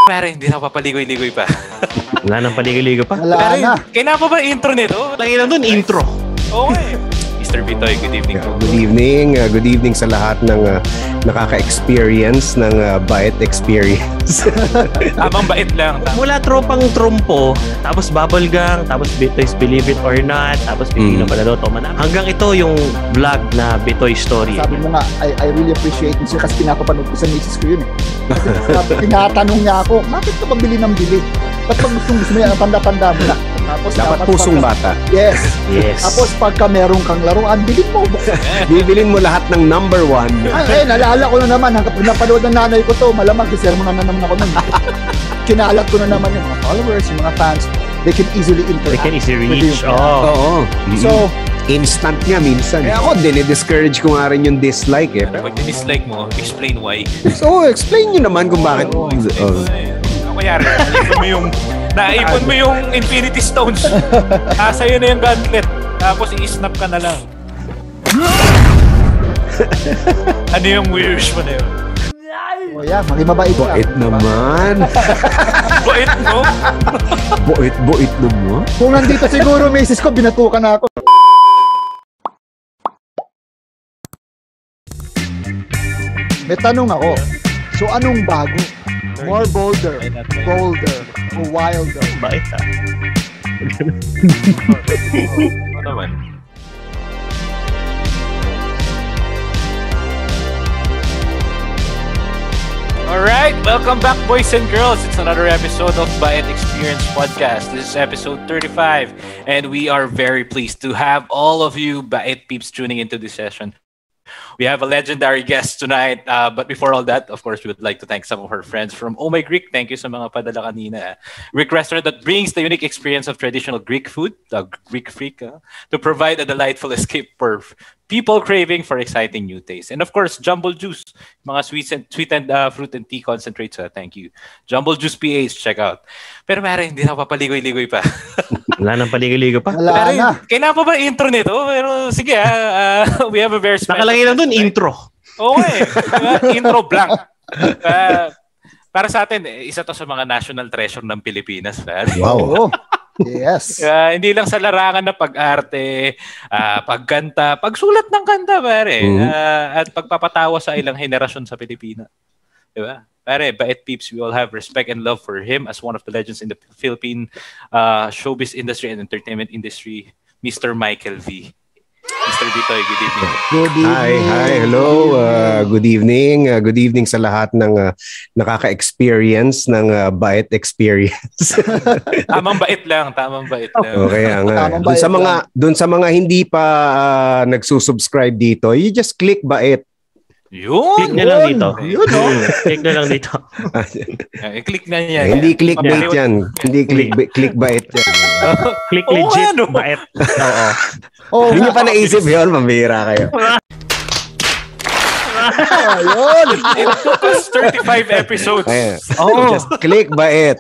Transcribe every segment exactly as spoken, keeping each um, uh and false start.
Pare, hindi na papaligoy-ligoy pa. Wala nang paligoy-ligoy pa? Wala Pare, na. kailangan pa ba intro nito? Lagi lang dun, intro. Okay. Mister Bitoy, good evening. Yeah, good evening. Uh, good evening sa lahat ng uh, nakaka-experience ng uh, Baet experience. Tamang bait lang. Tam- Mula tropang trompo, tapos bubblegum, tapos Bitoy's Believe It or Not, tapos Pipino Mm. Balaloto, manam. Hanggang ito yung vlog na Bitoy Story. Sabi mo nga, I, I really appreciate it kasi pinapapanood ko sa misis ko yun eh. Kasi tinatanong niya ako, bakit ka ba bili ng bili? Ba't pag gustong gusto mo yan, tanda-tanda mo na. Tapos Dapat pusong pagka, bata. Yes. Yes. Tapos pagka meron kang laruan, bilhin mo. Bibilin mo lahat ng number one. Ay, eh, nalala ko na naman. Hanggang pag napanood ng nanay ko to, malamang kisermo na naman ako nun. Kinalat ko na naman yung mga followers, yung mga fans. They can easily interact. They can easily with reach. you. Oh. Oo. So, instant nga minsan. Eh ako, dinidiscourage ko nga rin yung dislike eh. Pag dislike mo, explain why. So, explain nyo naman kung bakit. Oo, Oh. explain why. Ano kayari? Naipon mo yung, naipon mo yung Infinity Stones. Nasa yun na yung gauntlet. Tapos i-snap ka na lang. Ano yung wish mo na yun? oh yeah, maging mabait lang. Boit naman. Bait mo? Boit, boit naman. Kung nandito siguro, misis ko, binatukan na ako. May tanong ako. So, anong bago? More bolder, bolder, or wilder? Bait ah. Ano naman? Alright, welcome back boys and girls. It's another episode of Baet Experience Podcast. This is episode thirty-five and we are very pleased to have all of you Baet peeps tuning into this session. We have a legendary guest tonight. Uh, but before all that, of course, we would like to thank some of our friends from Oh My Greek. Thank you sa mga padala kanina. Greek restaurant that brings the unique experience of traditional Greek food, the Greek freak, uh, to provide a delightful escape for people craving for exciting new tastes. And of course, Jumble Juice, mga sweet and, sweet and uh, fruit and tea concentrates. Uh, thank you. Jumble Juice P H, check out. Pero pare, hindi na papaligoy-ligoy pa. Wala nang paligoy-ligoy pa? Wala Pare, na. kailangan pa ba intro nito? Pero sige, uh, uh, we have a very special... Nakalagay lang dun, intro. Okay. Uh, intro blank. Uh, para sa atin, isa to sa mga national treasure ng Pilipinas. Wow. Oh, yes. Uh, hindi lang sa larangan na pag-arte, uh, pagkanta, pagsulat ng kanta, pare. Mm-hmm. Uh, at pagpapatawa sa ilang henerasyon sa Pilipinas. Diba? Pare, Baet peeps, we all have respect and love for him as one of the legends in the Philippine uh, showbiz industry and entertainment industry, Mister MichaelV. Mister Bitoy, good evening. Good evening. Hi, hi, hello. Uh, good evening. Uh, good evening sa lahat ng uh, nakaka-experience ng uh, Baet experience. Tamang bait lang, tamang bait lang. Okay, nga. Tamang Doon sa Baet mga doon sa mga hindi pa uh, nagsusubscribe dito, you just click Baet. Yun! Click na lang dito. Yun, no? Click na lang dito. Eh, click na niya. Hindi clickbait Mabaliw- yan. Hindi click clickbait yan. Click Oo, legit. ano? Bait. Oo. Oh, Hindi niyo pa naisip yun, mambihira kayo. ayun. It took us thirty-five episodes. Ayan. Oh. Just click Baet.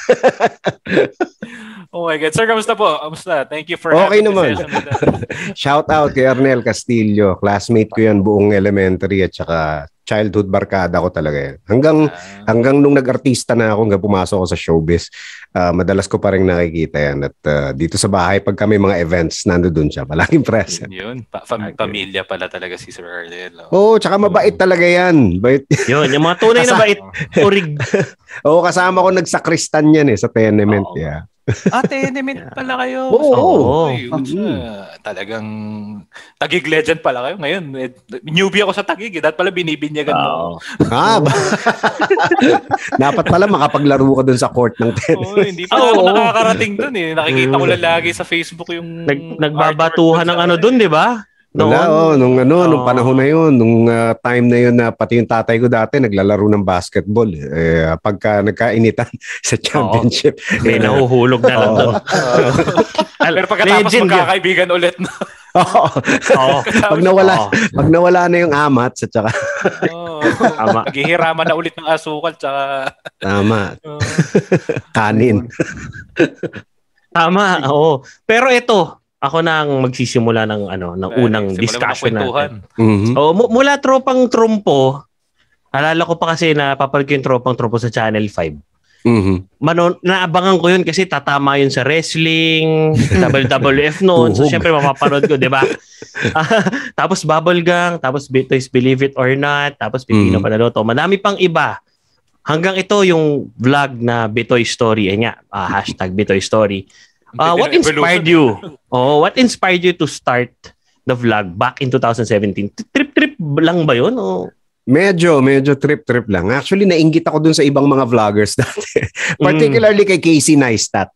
Oh my God. Sir, kamusta po? Kamusta? Thank you for Okay having naman. the session with us. Shout out kay Arnel Castillo. Classmate ko yan buong elementary at saka childhood barkada ko talaga yan. Hanggang, Ah. hanggang nung nag-artista na ako, hanggang pumasok ako sa showbiz, uh, madalas ko pa rin nakikita yan. At uh, dito sa bahay, pag kami mga events, nandoon siya. Palaging present. Yun. Pa- fam- pamilya pala talaga si Sir Arnel. Oh. Oo, oh, tsaka mabait talaga yan. Bait. Yun, yung mga tunay na bait. Urig. Oo, kasama ko nagsakristan yan eh, sa tenement. Oo. Yeah. Ah, tenement pala kayo. Oo. Oo. Uy, uh, talagang Tagig legend pala kayo ngayon. Eh, newbie ako sa Tagig. Eh. Dapat pala binibinyagan mo. Oo. Ah, ba- dapat pala makapaglaro ka dun sa court ng tennis. Oh, hindi pa ako Oo. nakakarating dun eh. Nakikita ko lang lagi sa Facebook yung Nag, nagbabatuhan ng ano dun, di ba? Wala, Noon. oh, nung ano, nung Oo. panahon na yun, nung uh, time na yun na pati yung tatay ko dati naglalaro ng basketball. Eh, pagka nagkainitan sa championship. May nahuhulog na lang Oo. doon. Pero pagkatapos Legend yun. magkakaibigan ulit na. Oo. Oo. pag nawala, Oo. pag nawala na yung amat, sa tsaka Oh. Tama. Naghihiraman na ulit ng asukal tsaka tama, oh. kanin. Tama, oo. Pero ito, ako na ang magsisimula ng ano, ng unang Simulan mo ng discussion kwentuhan. natin. Mhm. Oh, mu- mula tropang trompo, alala ko pa kasi na papanood ko yung tropang trompo sa Channel five. Mhm. Manon, naabangan ko yun kasi tatama yun sa wrestling, W W F noon. So, Tuhog. syempre, mapapanood ko, di ba? Tapos, Bubble Gang, tapos Bitoy's Believe It or Not, tapos Pipino Mhm. Panaloto. Madami pang iba. Hanggang ito, yung vlog na Bitoy Story. Eh nga, ah, hashtag Bitoy Story. Uh, what inspired you? Oh, what inspired you to start the vlog back in twenty seventeen? Trip-trip lang ba yun? O... Medyo, medyo trip-trip lang. Actually, nainggit ako dun sa ibang mga vloggers dati. Particularly kay Casey Neistat.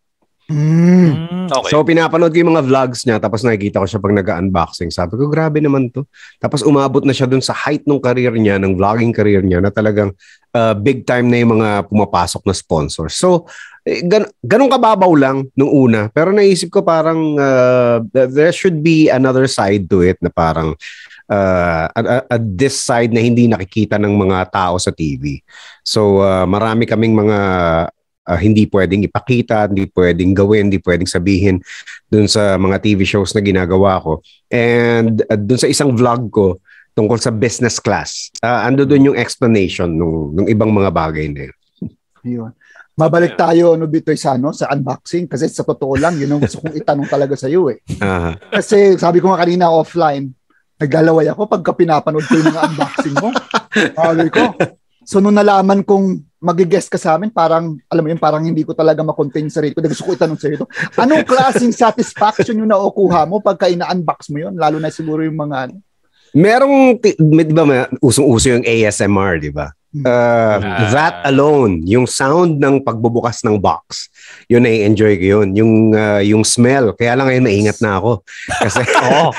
Mm. Okay. So, pinapanood ko yung mga vlogs niya, tapos nakikita ko siya pag nag-unboxing. Sabi ko, grabe naman to. Tapos umabot na siya dun sa height ng career niya, ng vlogging career niya, na talagang uh, big time na yung mga pumapasok na sponsors. So, eh, gan- ganun kababaw lang nung una. Pero naisip ko parang uh, there should be another side to it na parang uh, a, a, a this side na hindi nakikita ng mga tao sa T V. So, uh, marami kaming mga Uh, hindi pwedeng ipakita, hindi pwedeng gawin, hindi pwedeng sabihin dun sa mga T V shows na ginagawa ko. And uh, dun sa isang vlog ko tungkol sa business class, uh, ando dun yung explanation nung, nung ibang mga bagay na yun. Yun. Mabalik tayo, no, Bitoy, sa, ano, sa unboxing. Kasi sa totoo lang, yun ang gusto kong itanong talaga sa iyo eh. Uh-huh. Kasi sabi ko nga kanina offline, naglalaway ako pagka pinapanood ko yung mga unboxing mo. Sabi ko. So nung nalaman kong mag-guest ka sa amin, parang, alam mo yun, parang hindi ko talaga makontain sa sarili ko. Gusto ko itanong sa iyo ito. Anong klaseng satisfaction yung nakukuha mo pagka ina-unbox mo yun? Lalo na siguro yung mga ano. Merong, di ba, usong-uso yung A S M R, di ba? Uh, that alone, yung sound ng pagbubukas ng box, yun na enjoy ko yun. Yung, uh, yung smell, kaya lang ngayon maingat na ako. Kasi, oh,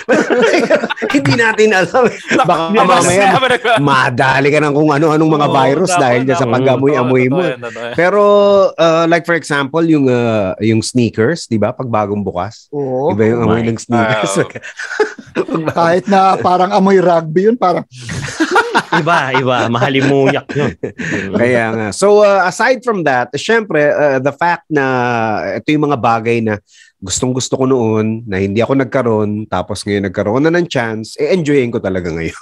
hindi natin alam. Baka mamaya, madali ka ng kung ano-anong mga virus dahil dyan sa pag-amoy-amoy mo. Pero, uh, like for example, yung, uh, yung sneakers, di ba? Pag bagong bukas. Oo. Diba yung amoy ng sneakers? Kahit na parang amoy rugby yun, parang... iba, iba. Mahalimuyak yun. Kaya nga. So, uh, aside from that, syempre, uh, the fact na ito yung mga bagay na gustong-gusto ko noon, na hindi ako nagkaroon, tapos ngayon nagkaroon na ng chance, eh, enjoyin ko talaga ngayon.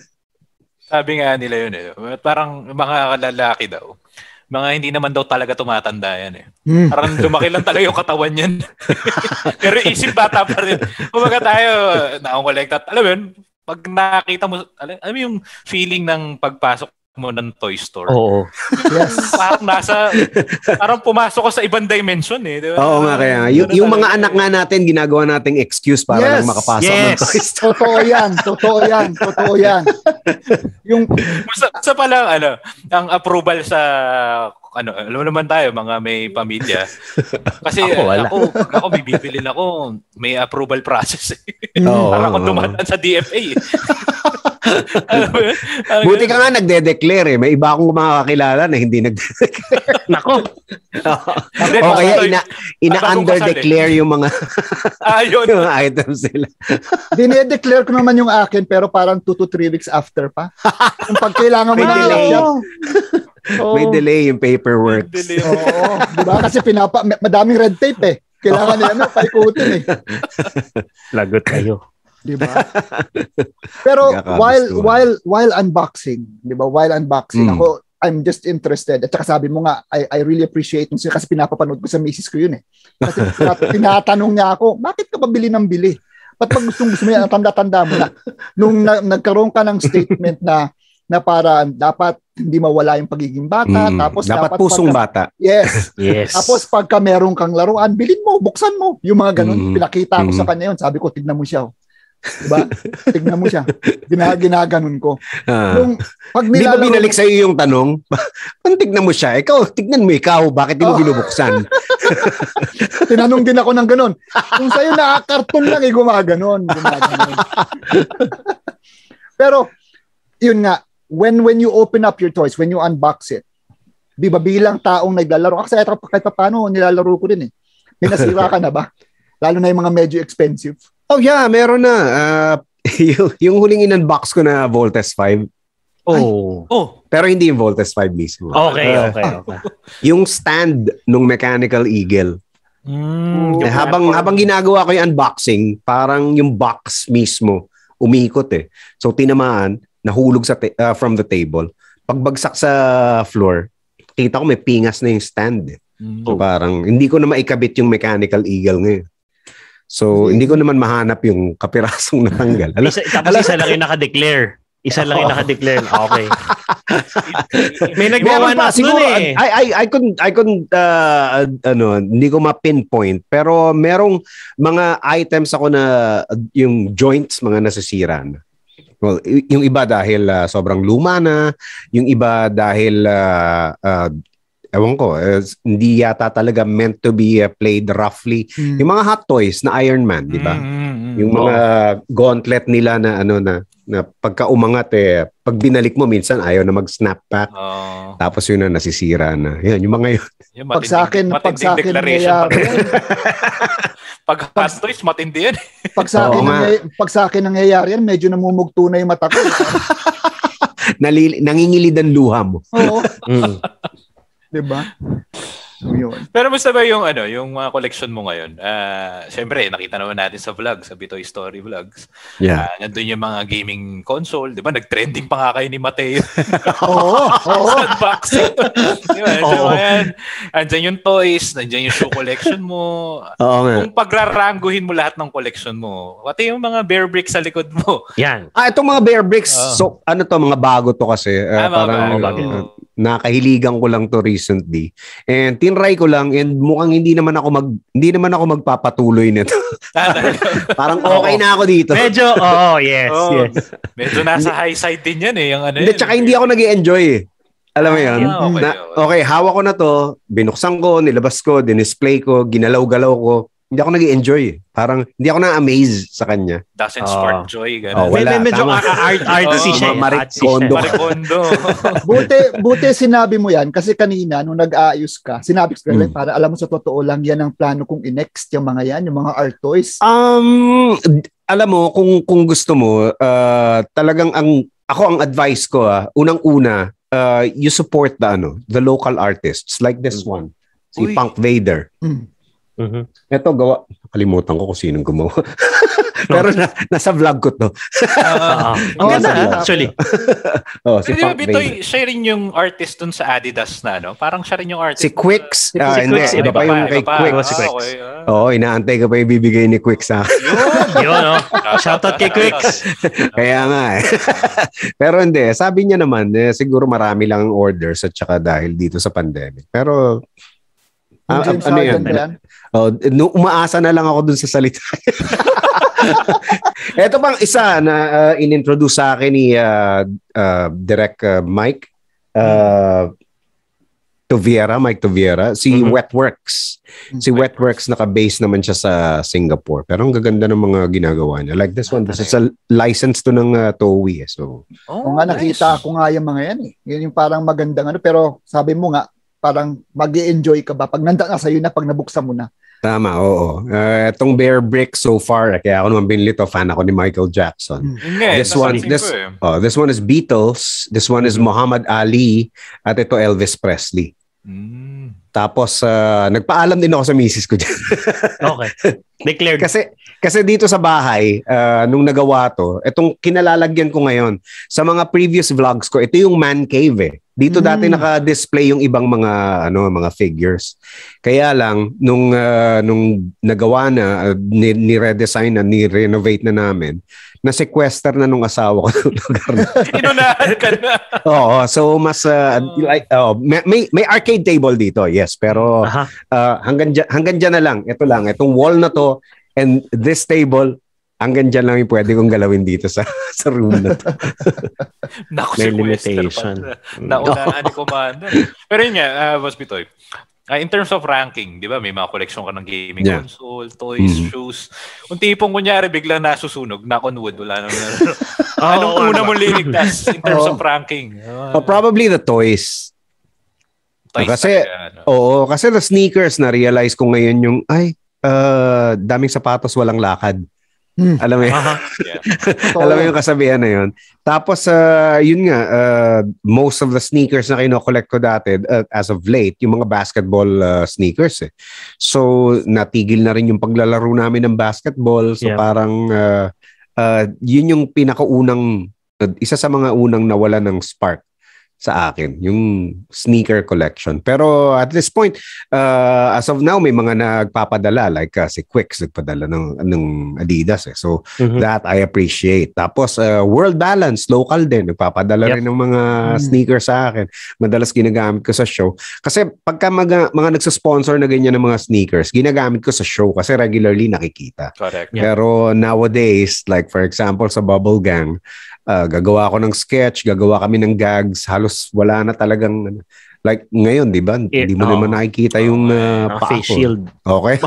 Sabi nga nila yun eh. Parang mga lalaki daw. Mga hindi naman daw talaga tumatanda yan eh. Mm. Parang lumaki lang talaga yung katawan yan. Pero isip bata pa rin. Kumaga tayo, na-collect. Alam mo yun, pag nakita mo, alam, alam mo yung feeling ng pagpasok mo ng toy store. Oo. Yes. Parang nasa, parang pumasok ko sa ibang dimension eh. Diba? Oo nga kaya. Y- yung mga anak nga natin, ginagawa nating excuse para yes. lang makapasok yes. ng toy store. Totoo yan. Totoo yan. Totoo yan. Yung... Sa, sa palang, ano, ang approval sa, ano, alam naman tayo, mga may pamilya. Kasi ako, uh, ako, ako bibilin ako, may approval process eh. Oh, para ako oh, dumaan sa D F A eh. Buti ka nga nagde-declare eh. May iba akong makakakilala na hindi nagde-declare. Nako. O kaya ina, ina-under-declare yung mga Ayun. yung mga items nila. Dine-declare ko naman yung akin pero parang two to three weeks after pa. Yung pag kailangan mo May na delay. oh. May delay yung paperwork. Oo. Diba? Kasi pinapa, madaming red tape eh. Kailangan nila na paikutin eh. Lagot kayo. Diba? Pero while while while unboxing, 'di ba? While unboxing, mm. ako I'm just interested. At saka sabi mo nga, I I really appreciate mo kasi pinapapanood ko sa misis ko 'yun eh. Kasi tinatanong niya ako, bakit ka ba bili ng bili? Ba't pag gustong gusto mo yan, tanda-tanda mo na. Nung na, nagkaroon ka ng statement na na para dapat hindi mawala yung pagiging bata, mm. tapos dapat, dapat pusong pagka, bata. Yes. Yes. Tapos pagka meron kang laruan, bilhin mo, buksan mo. Yung mga ganun, mm. pinakita ko mm. sa kanya yun. Sabi ko, tignan mo siya. Diba? Tignan mo siya. Gina, ginaganon ko. Ah. Yung, pag di ba binalik sa iyo yung tanong? Kung tignan mo siya, ikaw, tignan mo ikaw, bakit di mo oh. binubuksan? Tinanong din ako ng ganun. Kung sa'yo nakakarton lang, eh, gumaganon. Gumaganon. Pero, yun nga, when when you open up your toys, when you unbox it, di ba bilang taong naglalaro, kasi kahit pa paano, nilalaro ko din eh. May nasira ka na ba? Lalo na yung mga medyo expensive. Oh yeah, meron na. Uh, yung, yung huling in-unbox ko na Voltes five. Oh. Oh. Pero hindi yung Voltes five mismo. Okay, uh, okay, okay. Yung stand nung Mechanical Eagle. Mm, eh, habang habang ginagawa ko yung unboxing, parang yung box mismo umikot eh. So tinamaan, nahulog sa ta- uh, from the table. Pagbagsak sa floor, kita ko may pingas na yung stand. Eh. Mm. So parang hindi ko na maikabit yung mechanical eagle ngayon. So hindi ko naman mahanap yung kapirasong natanggal. Isa, tapos isa lang yung naka-declare. Isa lang yung naka-declare. Okay. May nagawa na siguro eh. I I I couldn't I couldn't uh, ano, hindi ko ma-pinpoint pero merong mga items ako na uh, yung joints mga nasisira na. Well, yung iba dahil uh, sobrang luma na, yung iba dahil uh, uh, ewan ko, uh, hindi yata talaga meant to be uh, played roughly. Mm. Yung mga hot toys na Iron Man, di ba? Mm-hmm. Yung mga oh. gauntlet nila na ano na na pagka umangat eh, pag binalik mo minsan ayaw na mag-snap back. Oh. Tapos yun na nasisira na. Yan, yung mga yun. Yung pag sa akin, pag sa akin nangyayari. Pag hot toys, matindi yan. Pag sa akin, nangyay, pag sa akin nangyayari yan, medyo namumugto na yung mata ko. Nalili, nangingilid ang luha mo. Oo. Mm. Diba? So, yun. Pero musta ba yung ano, yung mga uh, collection mo ngayon? Uh, Siyempre, nakita naman natin sa vlog, sa Bitoy Story Vlogs. Yeah. Uh, nandun yung mga gaming console, 'di ba? Nag-trending pa nga kayo ni Mateo. Oo. Oo. Unboxing. Di ba? So, ayan. Andiyan yung toys, nandiyan yung shoe collection mo. Oo nga. Kung pagraranguhin mo lahat ng collection mo, pati yung mga bear bricks sa likod mo. Yan. Ah, itong mga bear bricks, oh. So ano to, mga bago to kasi. Uh, ah, parang bago. bago. Uh, nakahiligan ko lang to recently. And tinry ko lang and mukhang hindi naman ako mag hindi naman ako magpapatuloy nito. Parang okay na ako dito. Medyo oo, oh, yes, oh, yes. Medyo nasa high side din yan eh, yung ano. Hindi, tsaka hindi ako nag-e-enjoy eh. Alam mo 'yun? Ah, okay, na, okay, hawak ko na to, binuksan ko, nilabas ko, dinisplay ko, ginalaw-galaw ko. Hindi ako nag-enjoy eh. Parang hindi ako na-amaze sa kanya. Doesn't spark oh. joy. Oh, wala. Medyo art artsy siya. Marikondo. Marikondo. buti, buti sinabi mo yan kasi kanina nung nag-aayos ka, sinabi ko hmm. para alam mo sa totoo lang yan ang plano kong i-next yung mga yan, yung mga art toys. Um, alam mo, kung kung gusto mo, uh, talagang ang, ako ang advice ko, ah, unang-una, uh, you support the, ano, the local artists like this hmm. one. Si Uy. Punk Vader. Hmm. Mm-hmm. Ito gawa, kalimutan ko kung sinong gumawa. Pero na, nasa vlog ko to. uh, ang ganda actually. Oh, si Pero Bitoy, siya rin yung artist dun sa Adidas na, no? Parang siya rin yung artist. Si Quicks. Si, uh, si hindi, Quicks. iba pa yung kay Quicks. Ah, okay, ah. Oo, oh, inaantay ka pa yung bibigay ni Quicks sa akin. Yun, no? Shoutout kay Quicks. Kaya nga eh. Pero hindi, sabi niya naman, eh, siguro marami lang ang orders at saka dahil dito sa pandemic. Pero Uh, ano yan? yan? Oh, umaasa na lang ako dun sa salita. Ito pang isa na uh, inintroduce sa akin ni uh, uh, Direct uh, Mike uh, Toviera, Mike Toviera, si mm-hmm. Wetworks. Si Wetworks naka-base naman siya sa Singapore. Pero ang gaganda ng mga ginagawa niya. Like this one, this is a license to ng uh, Toei. Eh. So, oh, nga nice. Nakita ko nga yung mga yan eh. Yun yung parang magandang ano. Pero sabi mo nga, parang mag-i-enjoy ka ba pag nanda na sa'yo na pag nabuksan mo na? Tama, oo. Uh, itong Bear Brick so far, kaya ako naman binili to, fan ako ni Michael Jackson. Mm. This one, this, oh, this one is Beatles, this one is Muhammad Ali, at ito Elvis Presley. Mm. Tapos, uh, nagpaalam din ako sa misis ko dyan. Okay. Declared. Kasi, kasi dito sa bahay, uh, nung nagawa to, itong kinalalagyan ko ngayon, sa mga previous vlogs ko, ito yung man cave eh. Dito mm. dati naka-display yung ibang mga ano mga figures. Kaya lang nung uh, nung nagawa na, uh, ni, ni-redesign na, ni-renovate na namin, na-sequester na nung asawa ko ng lugar na. Inunahan ka na. Oo, so mas uh, oh. like oh, may may arcade table dito, yes, pero uh-huh. uh, hanggang dyan, hanggang dyan na lang. Ito lang, itong wall na to and this table hanggang dyan lang yung pwede kong galawin dito sa sa room na to. Naku, may limitation. Naunahan ni Commander. Pero yun nga, uh, Boss Bitoy, uh, in terms of ranking, di ba, may mga collection ka ng gaming yeah. console, toys, mm-hmm. shoes. Kung tipong kunyari biglang nasusunog, knock on wood, wala naman. Anong oh, una mong liligtas in terms oh. of ranking? Uh, oh, probably the toys. Toys kasi, talaga, ano? Oo, kasi the sneakers, na-realize ko ngayon yung, ay, uh, daming sapatos, walang lakad. Hmm. Alam mo yun? Uh-huh. Yeah. Alam mo yung kasabihan na yun. Tapos, uh, yun nga, uh, most of the sneakers na kino-collect ko dati, uh, as of late, yung mga basketball uh, sneakers eh. So, natigil na rin yung paglalaro namin ng basketball. So, yeah. parang, uh, uh, yun yung pinakaunang, uh, isa sa mga unang nawala ng spark sa akin, yung sneaker collection. Pero at this point, uh, as of now, may mga nagpapadala like uh, si Quicks nagpadala ng, ng Adidas. Eh. So mm-hmm. that I appreciate. Tapos uh, World Balance, local din, nagpapadala yep. rin ng mga mm-hmm. sneakers sa akin. Madalas ginagamit ko sa show. Kasi pagka mga, mga nagsasponsor na ganyan ng mga sneakers, ginagamit ko sa show kasi regularly nakikita. Correct. Pero yep. nowadays, like for example sa Bubble Gang, Uh, gagawa ako ng sketch, gagawa kami ng gags, halos wala na talagang like ngayon, di ba? Hindi mo oh. naman nakikita yung uh, uh, face shield. Okay.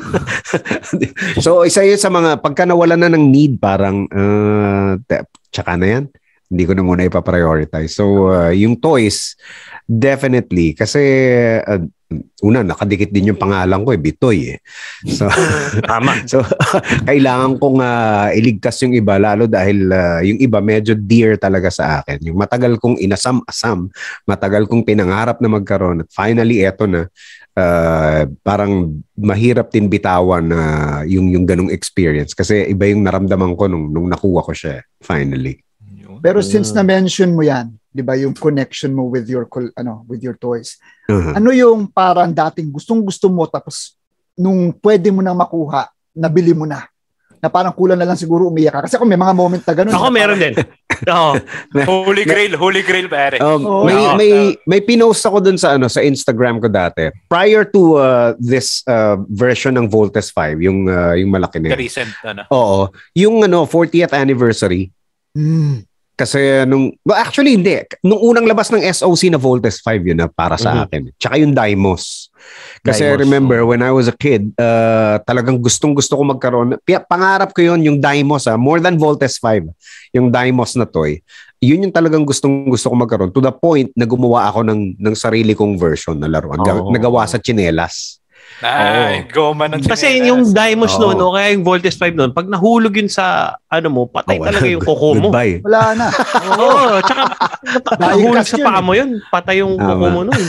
So isa yun sa mga pagka nawala na ng need, parang uh, tsaka na yan. Hindi ko na muna ipaprioritize. So uh, yung toys, definitely kasi uh, una, nakadikit din yung pangalan ko eh, Bitoy eh. So, tama. So, kailangan kong uh, iligtas yung iba, lalo dahil uh, yung iba medyo dear talaga sa akin. Yung matagal kong inasam-asam, matagal kong pinangarap na magkaroon, at finally, eto na, uh, parang mahirap din bitawan na uh, yung, yung ganong experience. Kasi iba yung naramdaman ko nung, nung nakuha ko siya, finally. Pero since na-mention mo yan, 'di ba, yung connection mo with your ano, with your toys. Uh-huh. Ano yung parang dating gustong-gusto mo tapos nung pwede mo nang makuha, nabili mo na? Na parang kulang na lang siguro umiyak ka. Kasi ako may mga moment na gano'n. Ako meron din. Oo. Holy grail, holy grail pare. Um, oh, may oh. may may pinost ako dun sa ano sa Instagram ko dati. Prior to uh, this uh, version ng Voltes five, yung uh, yung malaki na. The recent ano. Oo. Yung ano fortieth anniversary. Mm. Kasi nung, well, actually hindi. Nung unang labas ng S O C na Voltes five yun na para sa mm-hmm. akin. Tsaka yung Dymos. Kasi Dymos, remember, oh. when I was a kid, uh, talagang gustong-gusto ko magkaroon. Pangarap ko yun, yung Dymos. Ah, more than Voltes five. Yung Dymos na toy. Yun yung talagang gustong-gusto ko magkaroon. To the point na gumawa ako ng, ng sarili kong version na laruan. Oh. Nagawa sa tsinelas. Ay, oh. goma ng kasi yung Dymos oh. noon, o kaya yung Voltes five noon, pag nahulog yun sa, ano mo, patay oh, talaga yung kuko mo. Goodbye. Wala na. Oo, oh, tsaka nahulog sa paa mo yun, patay yung kuko mo noon.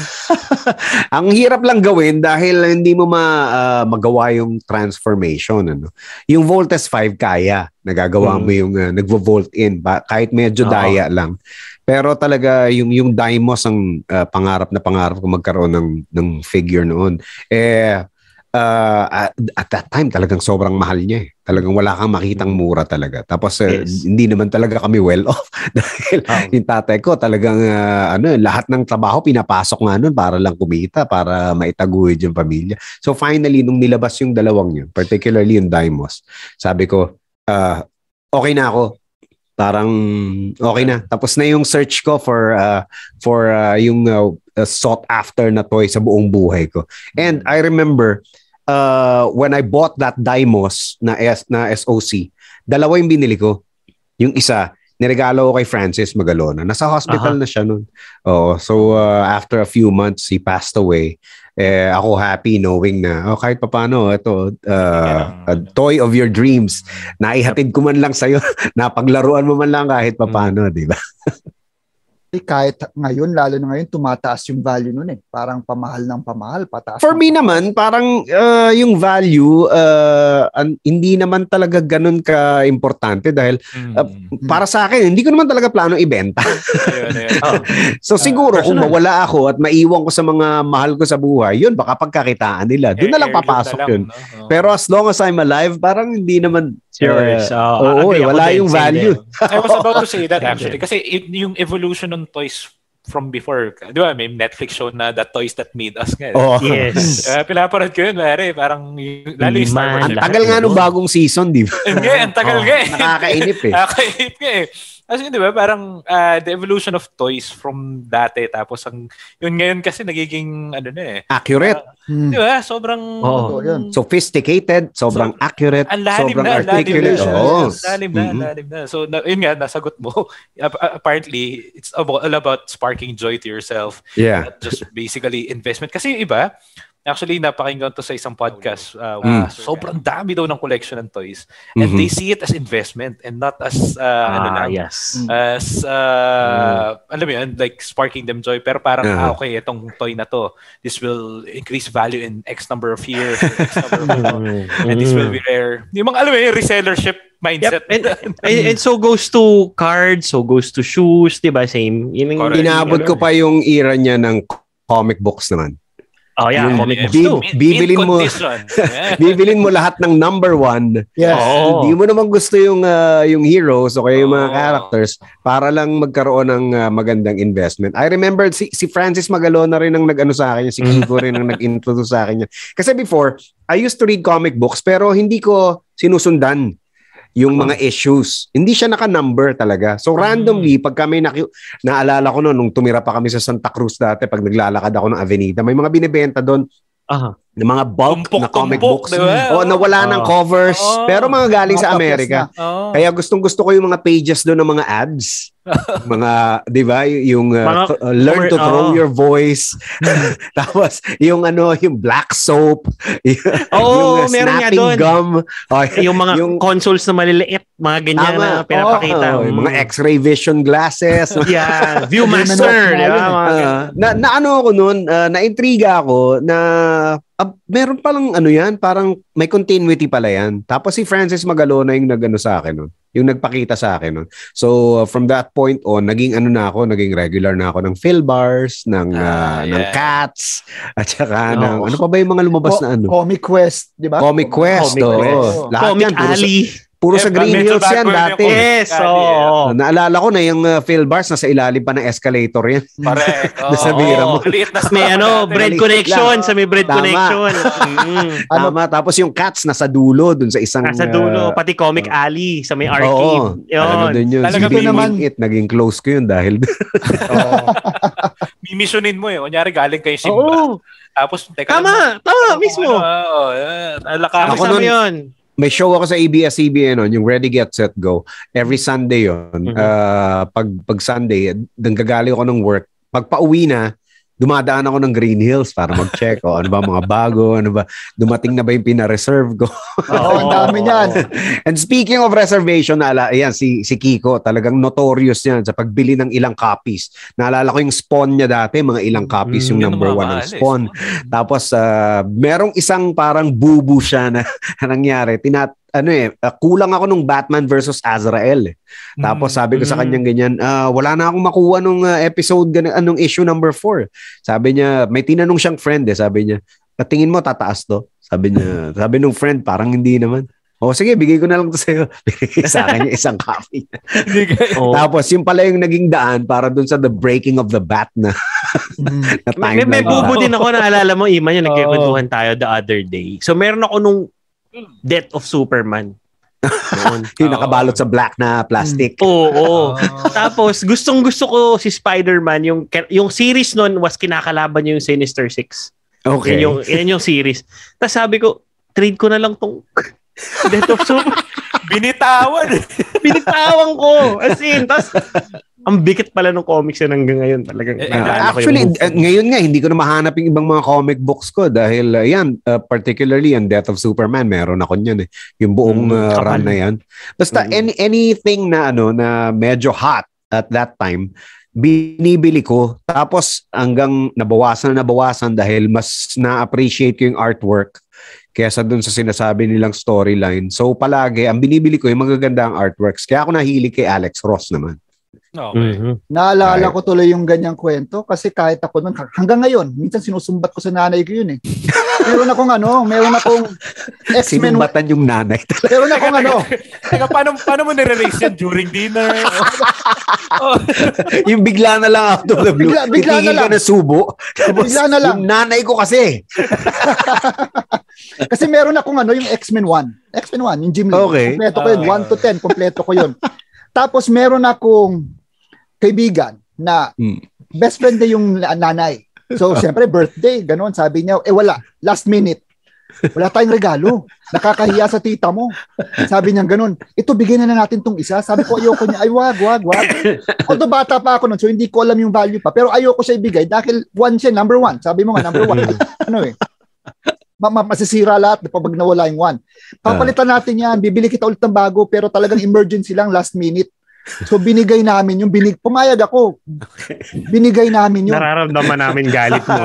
Ang hirap lang gawin dahil hindi mo ma, uh, magawa yung transformation. Ano? Yung Voltes five kaya, nagagawa hmm. mo yung uh, nagvo-volt in, kahit medyo oh. daya lang. Pero talaga yung yung Dymos ang uh, pangarap na pangarap ko magkaroon ng ng figure noon. Eh uh, at, at that time talagang sobrang mahal niya eh. Talagang wala kang makitang mura talaga. Tapos uh, yes. hindi naman talaga kami well off dahil oh. yung tatay ko talagang uh, ano lahat ng trabaho pinapasok nga noon para lang kumita, para maitaguyod yung pamilya. So finally nung nilabas yung dalawang yun, particularly yung Dymos, sabi ko uh, okay na ako. Parang okay na. Tapos na yung search ko for uh, for uh, yung uh, uh, sought after na toy sa buong buhay ko. And I remember uh, when I bought that Dymos na S na S O C, dalawa yung binili ko. Yung isa, niregalo ko kay Francis Magalona. Nasa hospital uh-huh. na siya noon. Oh, so uh, after a few months he passed away. Eh, ako happy knowing na oh, kahit papaano ito uh, a toy of your dreams naihatid ko man lang sa'yo, napaglaruan mo man lang kahit papaano, mm. di ba? Kahit ngayon, lalo na ngayon, tumataas yung value nun eh. Parang pamahal ng pamahal, pataas. For me naman, parang uh, yung value, uh, an, hindi naman talaga ganun ka-importante dahil uh, mm. para sa akin, hindi ko naman talaga plano ibenta. oh. So siguro, uh, kung mawala ako at maiwan ko sa mga mahal ko sa buhay, yun, baka pagkakitaan nila. Doon na lang papasok na lang, yun. No? Oh. Pero as long as I'm alive, parang hindi naman sure. Uh, uh, oo, wala yung value. I was about to say that actually. Kasi yung evolution ng toys from before, di ba, may Netflix show na The Toys That Made Us nga. Oh. Yes. Uh, pinapanood ko yun, mare, parang lalo yung Star Wars. Ang tagal nga nung bagong season, di ba? Ang ang tagal nga eh. Nakakainip eh. Nakakainip nga eh. Kasi di ba, parang uh, the evolution of toys from dati, tapos ang, yun ngayon kasi nagiging, ano na eh. Accurate. Uh, di ba, sobrang oh. sophisticated, sobrang so, accurate, sobrang na, articulate. Lalim na, oh. lalim na, mm-hmm. lalim na. So, na, yun nga, nasagot mo. Apparently, it's about, all about sparking joy to yourself. Yeah. Not just basically investment. Kasi yung iba, actually, napakinggan to sa isang podcast. Uh, mm. Sobrang dami daw ng collection ng toys. And mm-hmm. they see it as investment and not as, uh, ah, ano lang, yes. as, uh, mm. alam mo yun, like sparking them joy. Pero parang, uh-huh. ah, okay, itong toy na to, this will increase value in X number of years, X number of, mm-hmm. and this will be rare. Yung mga, alam mo yun, resellership mindset. Yep. And, and, and so goes to cards, so goes to shoes, di ba? Same. Yun yung, inabot ko pa yung era niya ng comic books naman. Oh yeah, yung comic books bi- too. Bibilin mo, bibilin mo lahat ng number one. Yes. Oh. Hindi mo naman gusto yung uh, yung heroes o kaya yung mga oh. characters para lang magkaroon ng uh, magandang investment. I remember si, si Francis Magalona rin ang nag-ano sa akin, si Kiko rin ang nag-introduce sa akin. Kasi before, I used to read comic books pero hindi ko sinusundan yung mga issues. Hindi siya naka-number talaga. So randomly, pag kami naki- naalala ko noon, nung tumira pa kami sa Santa Cruz dati, pag naglalakad ako ng Avenida, may mga binibenta doon. Aha. Ng mga bulk tumpok, na comic tumpok, books. Diba? O nawala uh, ng covers. Uh, pero mga galing uh, sa Amerika. Uh, Kaya gustong gusto ko yung mga pages doon ng mga ads. Mga, di ba? Yung uh, mga, uh, learn to throw uh, your voice. Tapos, yung ano, yung black soap. Oo, oh, yung uh, meron nga doon. Gum. Oh, yung mga yung, consoles na maliliit. Mga ganyan tama, na pinapakita. Oh, oh, mm. Mga x-ray vision glasses. Yeah. Viewmaster. Yeah, uh, na, na ano ako noon, uh, na-intriga ako na uh, meron palang ano yan, parang may continuity pala yan. Tapos si Francis Magalona yung nag-ano sa akin nun. Yung nagpakita sa akin nun. So uh, from that point on, naging ano na ako, naging regular na ako ng Philbars, ng uh, ah, yeah. ng Cats, at saka no. ng ano pa ba yung mga lumabas Co- na ano? Comic Quest, di ba? Comic Quest, Comic oh. Quest. Lahat Comic yan, puro Alley. Sa, puro eh, sa Green Hills yan dati. Yes, oh. Naalala ko na yung uh, Philbars, nasa ilalim pa ng escalator yan. Correct. Oh, Nasabira mo. May ano, bread connection, sa may bread Tama. connection. mm. Tama. Tapos yung Cats nasa dulo, dun sa isang... Nasa dulo, uh, pati Comic uh, Alley, sa may arcade. Oo. Ano dun yun. Talaga Hindi naman. It, naging close ko yun dahil... oh. Mimisyonin mo eh. Kunyari galing kayo Simba. Oo. Tapos, teka tama, lang, tama, mismo. Oo. Alaka. Ako nun, yun. May show ako sa A B S C B N on, yung Ready, Get, Set, Go. Every Sunday yun. Mm-hmm. Uh, pag, pag Sunday, nanggagali ako ng work. Pag pauwi na, dumadaan ako ng Green Hills para mag-check. O, ano ba mga bago? Ano ba? Dumating na ba yung pina-reserve ko? Oo, oh, ang dami niyan. And speaking of reservation, naala, ayan, si, si Kiko, talagang notorious yan sa pagbili ng ilang copies. Naalala ko yung Spawn niya dati, mga ilang copies yung number mm, one ng Spawn. Tapos, uh, merong isang parang bubu siya na nangyari. Tinat ano eh, uh, kulang ako nung Batman versus Azrael eh. Tapos sabi ko sa kanyang ganyan, uh, wala na akong makuha nung uh, episode, gan- anong issue number four. Sabi niya, may tinanong siyang friend eh, sabi niya, patingin mo tataas to? Sabi niya, sabi nung friend, parang hindi naman. O sige, bigay ko na lang to sa'yo. Bigay sa akin yung isang copy. oh. Tapos yung pala yung naging daan para dun sa The Breaking of the Bat na, na timeline. May, may bubo din ako, naalala mo, Iman, yung nagkikwentuhan tayo the other day. So meron ako nung Death of Superman. Yung nakabalot sa black na plastic. Oo. Oh, oh. Tapos gustong gusto ko si Spider-Man, yung yung series noon was kinakalaban niya yung Sinister Six. Okay. Yan yung, yan yung series. Tapos sabi ko, trade ko na lang tong Death of Superman. Binitawan. Binitawan ko. As in, tapos ang bigat pala ng comics yan hanggang ngayon. Talagang, uh, actually, uh, ngayon nga, hindi ko na mahanap yung ibang mga comic books ko dahil uh, yan, uh, particularly yung Death of Superman, meron ako niyan eh. Yung buong uh, run na yan. Basta mm. any, anything na ano na medyo hot at that time, binibili ko. Tapos hanggang nabawasan na nabawasan dahil mas na-appreciate ko yung artwork kaysa dun sa sinasabi nilang storyline. So palagi, ang binibili ko yung magagandang artworks. Kaya ako nahilig kay Alex Ross naman. Okay. Mm-hmm. Naalala right. ko tuloy yung ganyang kwento kasi kahit ako nun, hanggang ngayon, minsan sinusumbat ko sa nanay ko yun eh. Meron akong ano, meron akong X-Men. Sinumbatan yung nanay talaga. Meron akong ano. Teka, paano, paano mo nire-release yan during dinner? oh. Yung bigla na lang out of the blue. Bigla, bigla na lang. Ka na subo. Tapos, bigla na lang. Yung nanay ko kasi. Kasi meron akong ano, yung X-Men one. X-Men one, yung Jim Lee. Okay. Kompleto ko yun. one to ten, kompleto ko yun. Tapos meron akong kaibigan na best friend niya yung nanay. So, siyempre, birthday, gano'n. Sabi niya, eh wala, last minute. Wala tayong regalo. Nakakahiya sa tita mo. Sabi niya gano'n, ito, bigyan na natin tong isa. Sabi ko, ayoko niya. Ay, wag, wag, wag. Although bata pa ako nun, so hindi ko alam yung value pa. Pero ayoko siya ibigay dahil one siya, number one. Sabi mo nga, number one. Ano eh. Masisira lahat pag nawala yung one. Papalitan natin yan, bibili kita ulit ng bago, pero talagang emergency lang, last minute. So binigay namin yung binig pumayag ako. Binigay namin yung nararamdaman namin galit mo.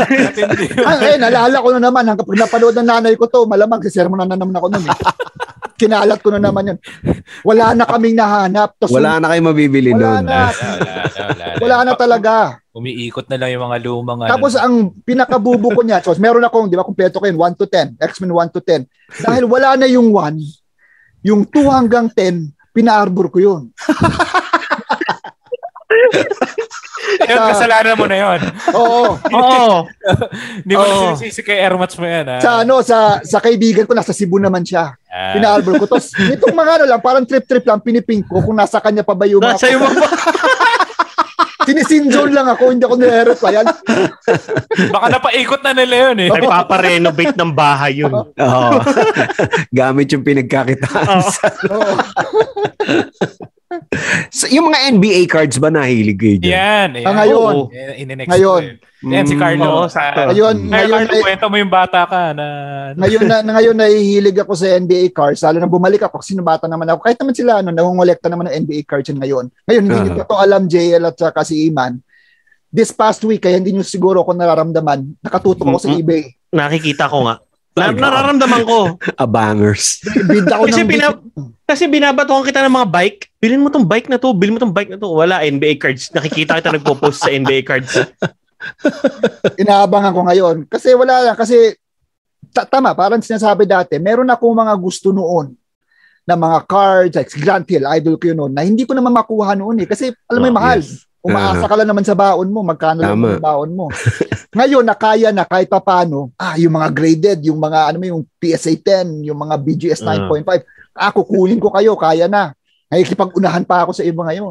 Ay, eh, nalala ko na naman hanggang pag napanood ng nanay ko to, malamang si sermon na naman ako noon eh. Kinalat ko na naman yun. Wala na kaming nahanap. Wala na kayong mabibili wala noon. Na. Wala, wala, wala, wala na talaga. Umiikot na lang yung mga lumang. Tapos ano. Ang pinakabubo ko niya, so meron akong, di ba, kumpleto ko yun, one to ten. X-Men one to ten. Dahil wala na yung one, yung two hanggang ten, pina-arbor ko yun. Yun, kasalanan mo na yun. Oo. Oo. Hindi mo na sinisisi kay Airmats mo yan. Ha? Sa ano, sa sa kaibigan ko, nasa Cebu naman siya. Ah. Pina-arbor ko. Tapos, itong mga ano lang, parang trip-trip lang, piniping ko kung nasa kanya pa ba yung mga... Nasa yung mga... Sinisinzone lang ako, hindi ako nire-reply. Baka napaikot na nila yun eh. Ay, paparenovate ng bahay yun. Oo. Gamit yung pinagkakitaan. Oo. So, yung mga N B A cards ba nahilig kayo dyan? Yan. yan. Ah, ngayon. In-next ngayon. ko. Yan, si Carlo. Oo, sakto. Uh, ngayon, ngayon, ngayon, Carlo, kwento mo yung bata ka na... ngayon, na, ngayon nahihilig ako sa N B A cards. Lalo na bumalik ako kasi bata naman ako. Kahit naman sila, ano, nangongolekta naman ng N B A cards yun ngayon. Ngayon, hindi uh-huh. nyo ito alam, J L at saka si Iman. This past week, kaya hindi nyo siguro ako nararamdaman. Nakatutok ako sa eBay. Nakikita ko nga. Na, nararamdaman ko. A bangers. Bida ko kasi, ng binab- kasi binabatuhan kita ng mga bike. Bilhin mo tong bike na to. Bilhin mo tong bike na to. Wala, N B A cards. Nakikita kita nagpo-post sa N B A cards. Inaabangan ko ngayon. Kasi wala lang. Kasi, t- tama, parang sinasabi dati, meron akong mga gusto noon na mga cards, like Grant Hill, idol ko yun noon, na hindi ko naman makuha noon eh. Kasi, alam mo, oh, mahal. Yes. Umaasa ka lang naman sa baon mo, magkano lang yung baon mo. Ngayon, nakaya na kahit pa paano, ah, yung mga graded, yung mga, ano mo, yung P S A ten, yung mga B G S nine point five, ah, kukunin ko kayo, kaya na. Nakikipag-unahan pa ako sa iba ngayon.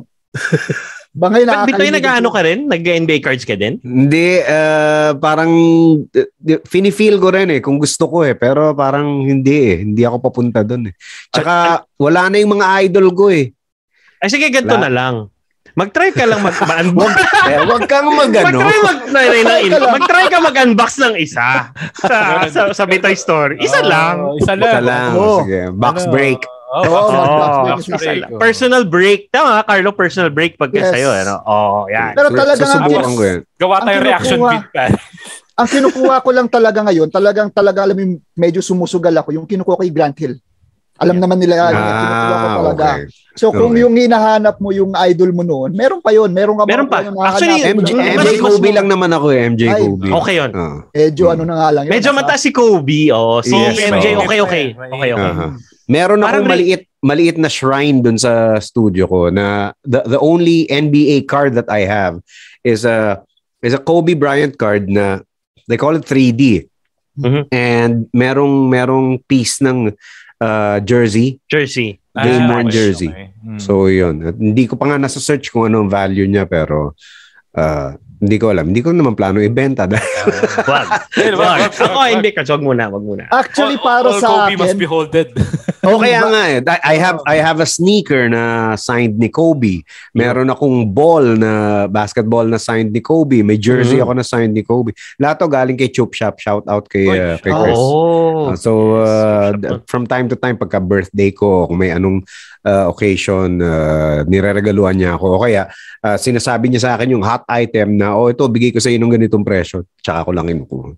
Ba ngayon, But Bitoy, nag-ano ka rin? Nag-N B A cards ka din? Hindi, uh, parang uh, fini-feel ko rin eh, kung gusto ko eh, pero parang hindi eh, hindi ako papunta doon eh. Tsaka, wala na yung mga idol ko eh. Ay, sige, ganito na lang. Mag-try ka lang mag-unbox. eh, wag kang mag-ano. Mag-try, mag- mag-try ka mag-unbox ng isa sa, sa, sa Bitoy Story. Isa oh, lang. Isa lang. Isa lang. Oh. Sige. Box ano? break. Oh, oh, oh, box break. break. Personal break. Tama, Carlo, personal break pagka yes. sa'yo. Ano? Oh, yan. Pero talaga nga, susubukan ko yan. Gawa tayo reaction feedback. Ang kinukuha ko lang talaga ngayon, talagang talaga alam mo, medyo sumusugal ako, yung kinukuha ko kay Grant Hill. Alam naman nila yan. Ah, kinukuha ko talaga. Okay. So kung okay. yung hinahanap mo yung idol mo noon, meron pa yun. Meron ka meron pa. Actually, M J, M J Kobe lang naman ako eh. M J Kobe. Okay yun. Uh, medyo ano na nga lang. Yun, medyo mataas si Kobe. Oh, si yes, M J, okay, okay. Okay, okay. Uh-huh. Meron akong maliit, maliit na shrine dun sa studio ko na the, the only N B A card that I have is a, is a Kobe Bryant card na they call it three D. Mm-hmm. And merong, merong piece ng uh, jersey. Jersey. Game worn ah, jersey. Okay. Hmm. So yun. At hindi ko pa nga nasa search kung ano ang value niya pero uh, hindi ko alam. Hindi ko naman plano ibenta. Wag. Wag. Ako hindi ka. Wag muna. Wag muna. Actually, para all, all sa Kobe akin. must be holded. Okay nga eh. I have, I have a sneaker na signed ni Kobe. Meron akong ball na basketball na signed ni Kobe. May jersey mm-hmm. ako na signed ni Kobe. Lahat to galing kay Chup Shop. Shout out kay, uh, kay Chris. Oh. Uh, so, uh, from time to time, pagka birthday ko, kung may anong uh, occasion, uh, nireregaluhan niya ako. O kaya, uh, sinasabi niya sa akin yung hot item na, oh, ito, bigay ko sa inyo ng ganitong presyo. Tsaka ko lang inukuha.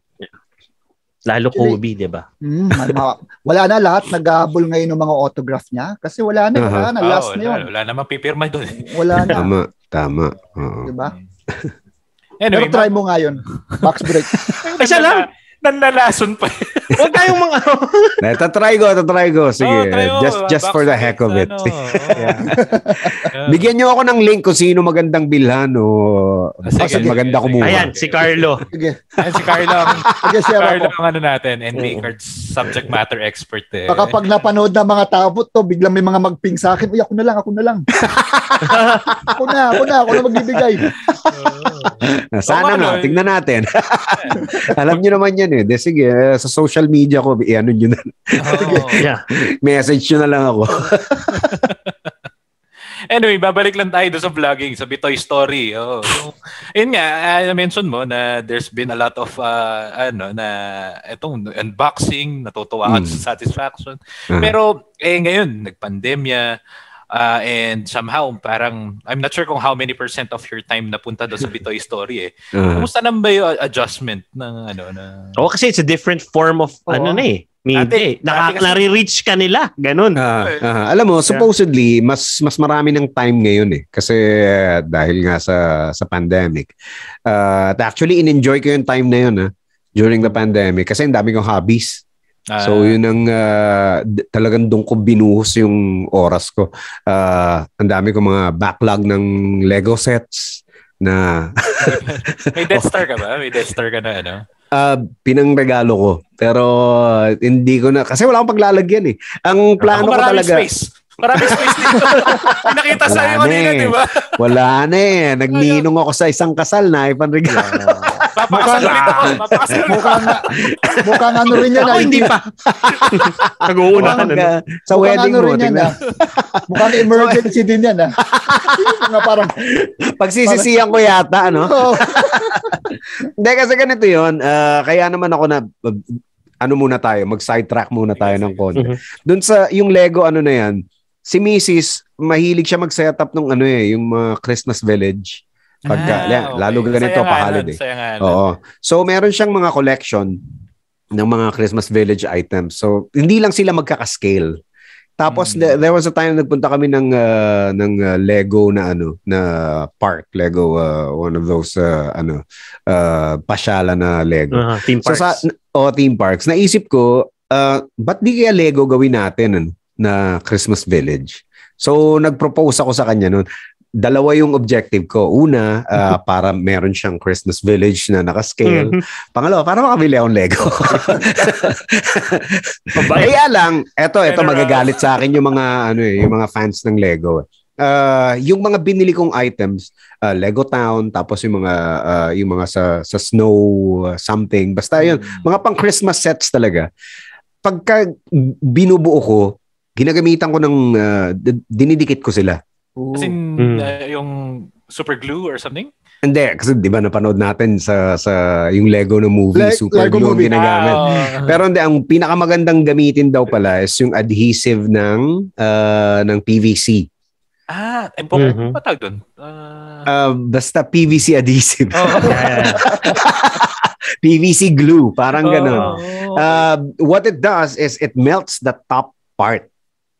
Lalo Kobe, di ba? Mm, wala na lahat. Nag-ahabol ngayon ng mga autograph niya. Kasi wala na. Wala na. Last oh, na yun. Wala, wala naman pipirma doon. Wala na. Tama. Tama. Uh-huh. Diba? Anyway, pero try mo nga yun. Box break. Isa lang. Nanlalason pa. Huwag tayong mga... Tatry ko, tatry ko. Sige. Oh, try mo. Just just for the heck of it. Ano, oh. Yeah. Bigyan niyo ako ng link kung sino magandang bilhan o sige, maganda sige, kumuha. Ayan, si Carlo. Sige. Ayan, si Carlo. Sige, si Carlo ang ano natin, N B A cards subject matter expert. Eh. Baka pag napanood ng mga tao to, biglang may mga magping sa akin. Uy, ako na lang, ako na lang. ako na, ako na, ako na magbibigay. Sana nga, tingnan natin. Alam niyo naman yan eh. De, sige, sa social media ko, i-ano nyo na. Oh. Yeah. Message nyo na lang ako. Anyway, babalik lang tayo doon sa vlogging, sa Bitoy story. Oh. So, yun nga, I mentioned mo na there's been a lot of, uh, ano, na itong unboxing, natutuwa ka mm. sa satisfaction. Uh-huh. Pero, eh, ngayon, nagpandemya, Uh, and somehow, parang, I'm not sure kung how many percent of your time napunta doon sa Bitoy story eh. Uh-huh. Kumusta naman ba yung adjustment ng ano na... Oo, kasi it's a different form of oh, ano na eh. Ate, Naka, kasi... nare-reach ka nila. Ganun. Uh, uh, alam mo, supposedly, mas mas marami ng time ngayon eh. Kasi uh, dahil nga sa sa pandemic. Uh, actually, in-enjoy ko yung time na yun ah, during the pandemic. Kasi ang dami kong hobbies. Uh, so yun ang uh, d- talagang doon ko binuhos yung oras ko. Uh, ang dami ko mga backlog ng Lego sets na may Death Star ka ba? May Death Star ka na ano? Uh, pinangregalo ko. Pero uh, hindi ko na kasi wala akong paglalagyan eh. Ang plano ko talaga space. Maraming space dito. Nakita sa iyo kanina, di ba? Wala na eh. Nagninong ako sa isang kasal na ipanregalo. Papakasal ulit ako. Papakasal ulit Mukhang mukhang ano rin yan. Ako hindi pa. Nag-uunahan na. Sa wedding ano mo. Rin yan, mukhang emergency din yan. Ah. Mga parang... Pagsisisiyan ko yata, ano? Hindi, kasi ganito yun. Uh, kaya naman ako na... ano muna tayo, mag-sidetrack muna tayo ng konti. Mm-hmm. Doon sa, yung Lego, ano na yan, si Missus mahilig siya mag-setup ng ano eh, yung mga uh, Christmas Village. Pagka, ah, yan, okay. Lalo ganito, pa-holiday. Oo. So, meron siyang mga collection ng mga Christmas Village items. So, hindi lang sila magkaka-scale. Tapos, mm-hmm. there was a time nagpunta kami ng, uh, ng uh, Lego na ano, na park. Lego, uh, one of those, uh, ano, uh, pasyala na Lego. Uh-huh, theme parks. So, sa, o theme parks. Naisip ko, uh, ba't di kaya Lego gawin natin ano, na Christmas Village? So, nag-propose ako sa kanya noon. Dalawa yung objective ko. Una, uh, para meron siyang Christmas Village na naka-scale. Mm-hmm. Pangalawa, para makabili akong Lego. Kaya lang, eto, eto magagalit sa akin yung mga, ano eh, yung mga fans ng Lego. Uh, yung mga binili kong items, uh, Lego Town, tapos yung mga uh, yung mga sa sa snow uh, something, basta yun, mm. mga pang Christmas sets talaga. Pagka binubuo ko, ginagamitan ko ng uh, dinidikit ko sila. As in, mm. uh, yung super glue or something? Hindi, kasi di ba napanood natin sa sa yung Lego na movie, Le- super Lego glue movie. Ginagamit. Ah, pero hindi, ang pinakamagandang gamitin daw pala is yung adhesive ng uh, ng P V C. Ah, eh, po, mm-hmm. Patag doon? Uh... Uh, basta P V C adhesive. Oh, okay. P V C glue, parang oh, ganun. Uh, what it does is it melts the top part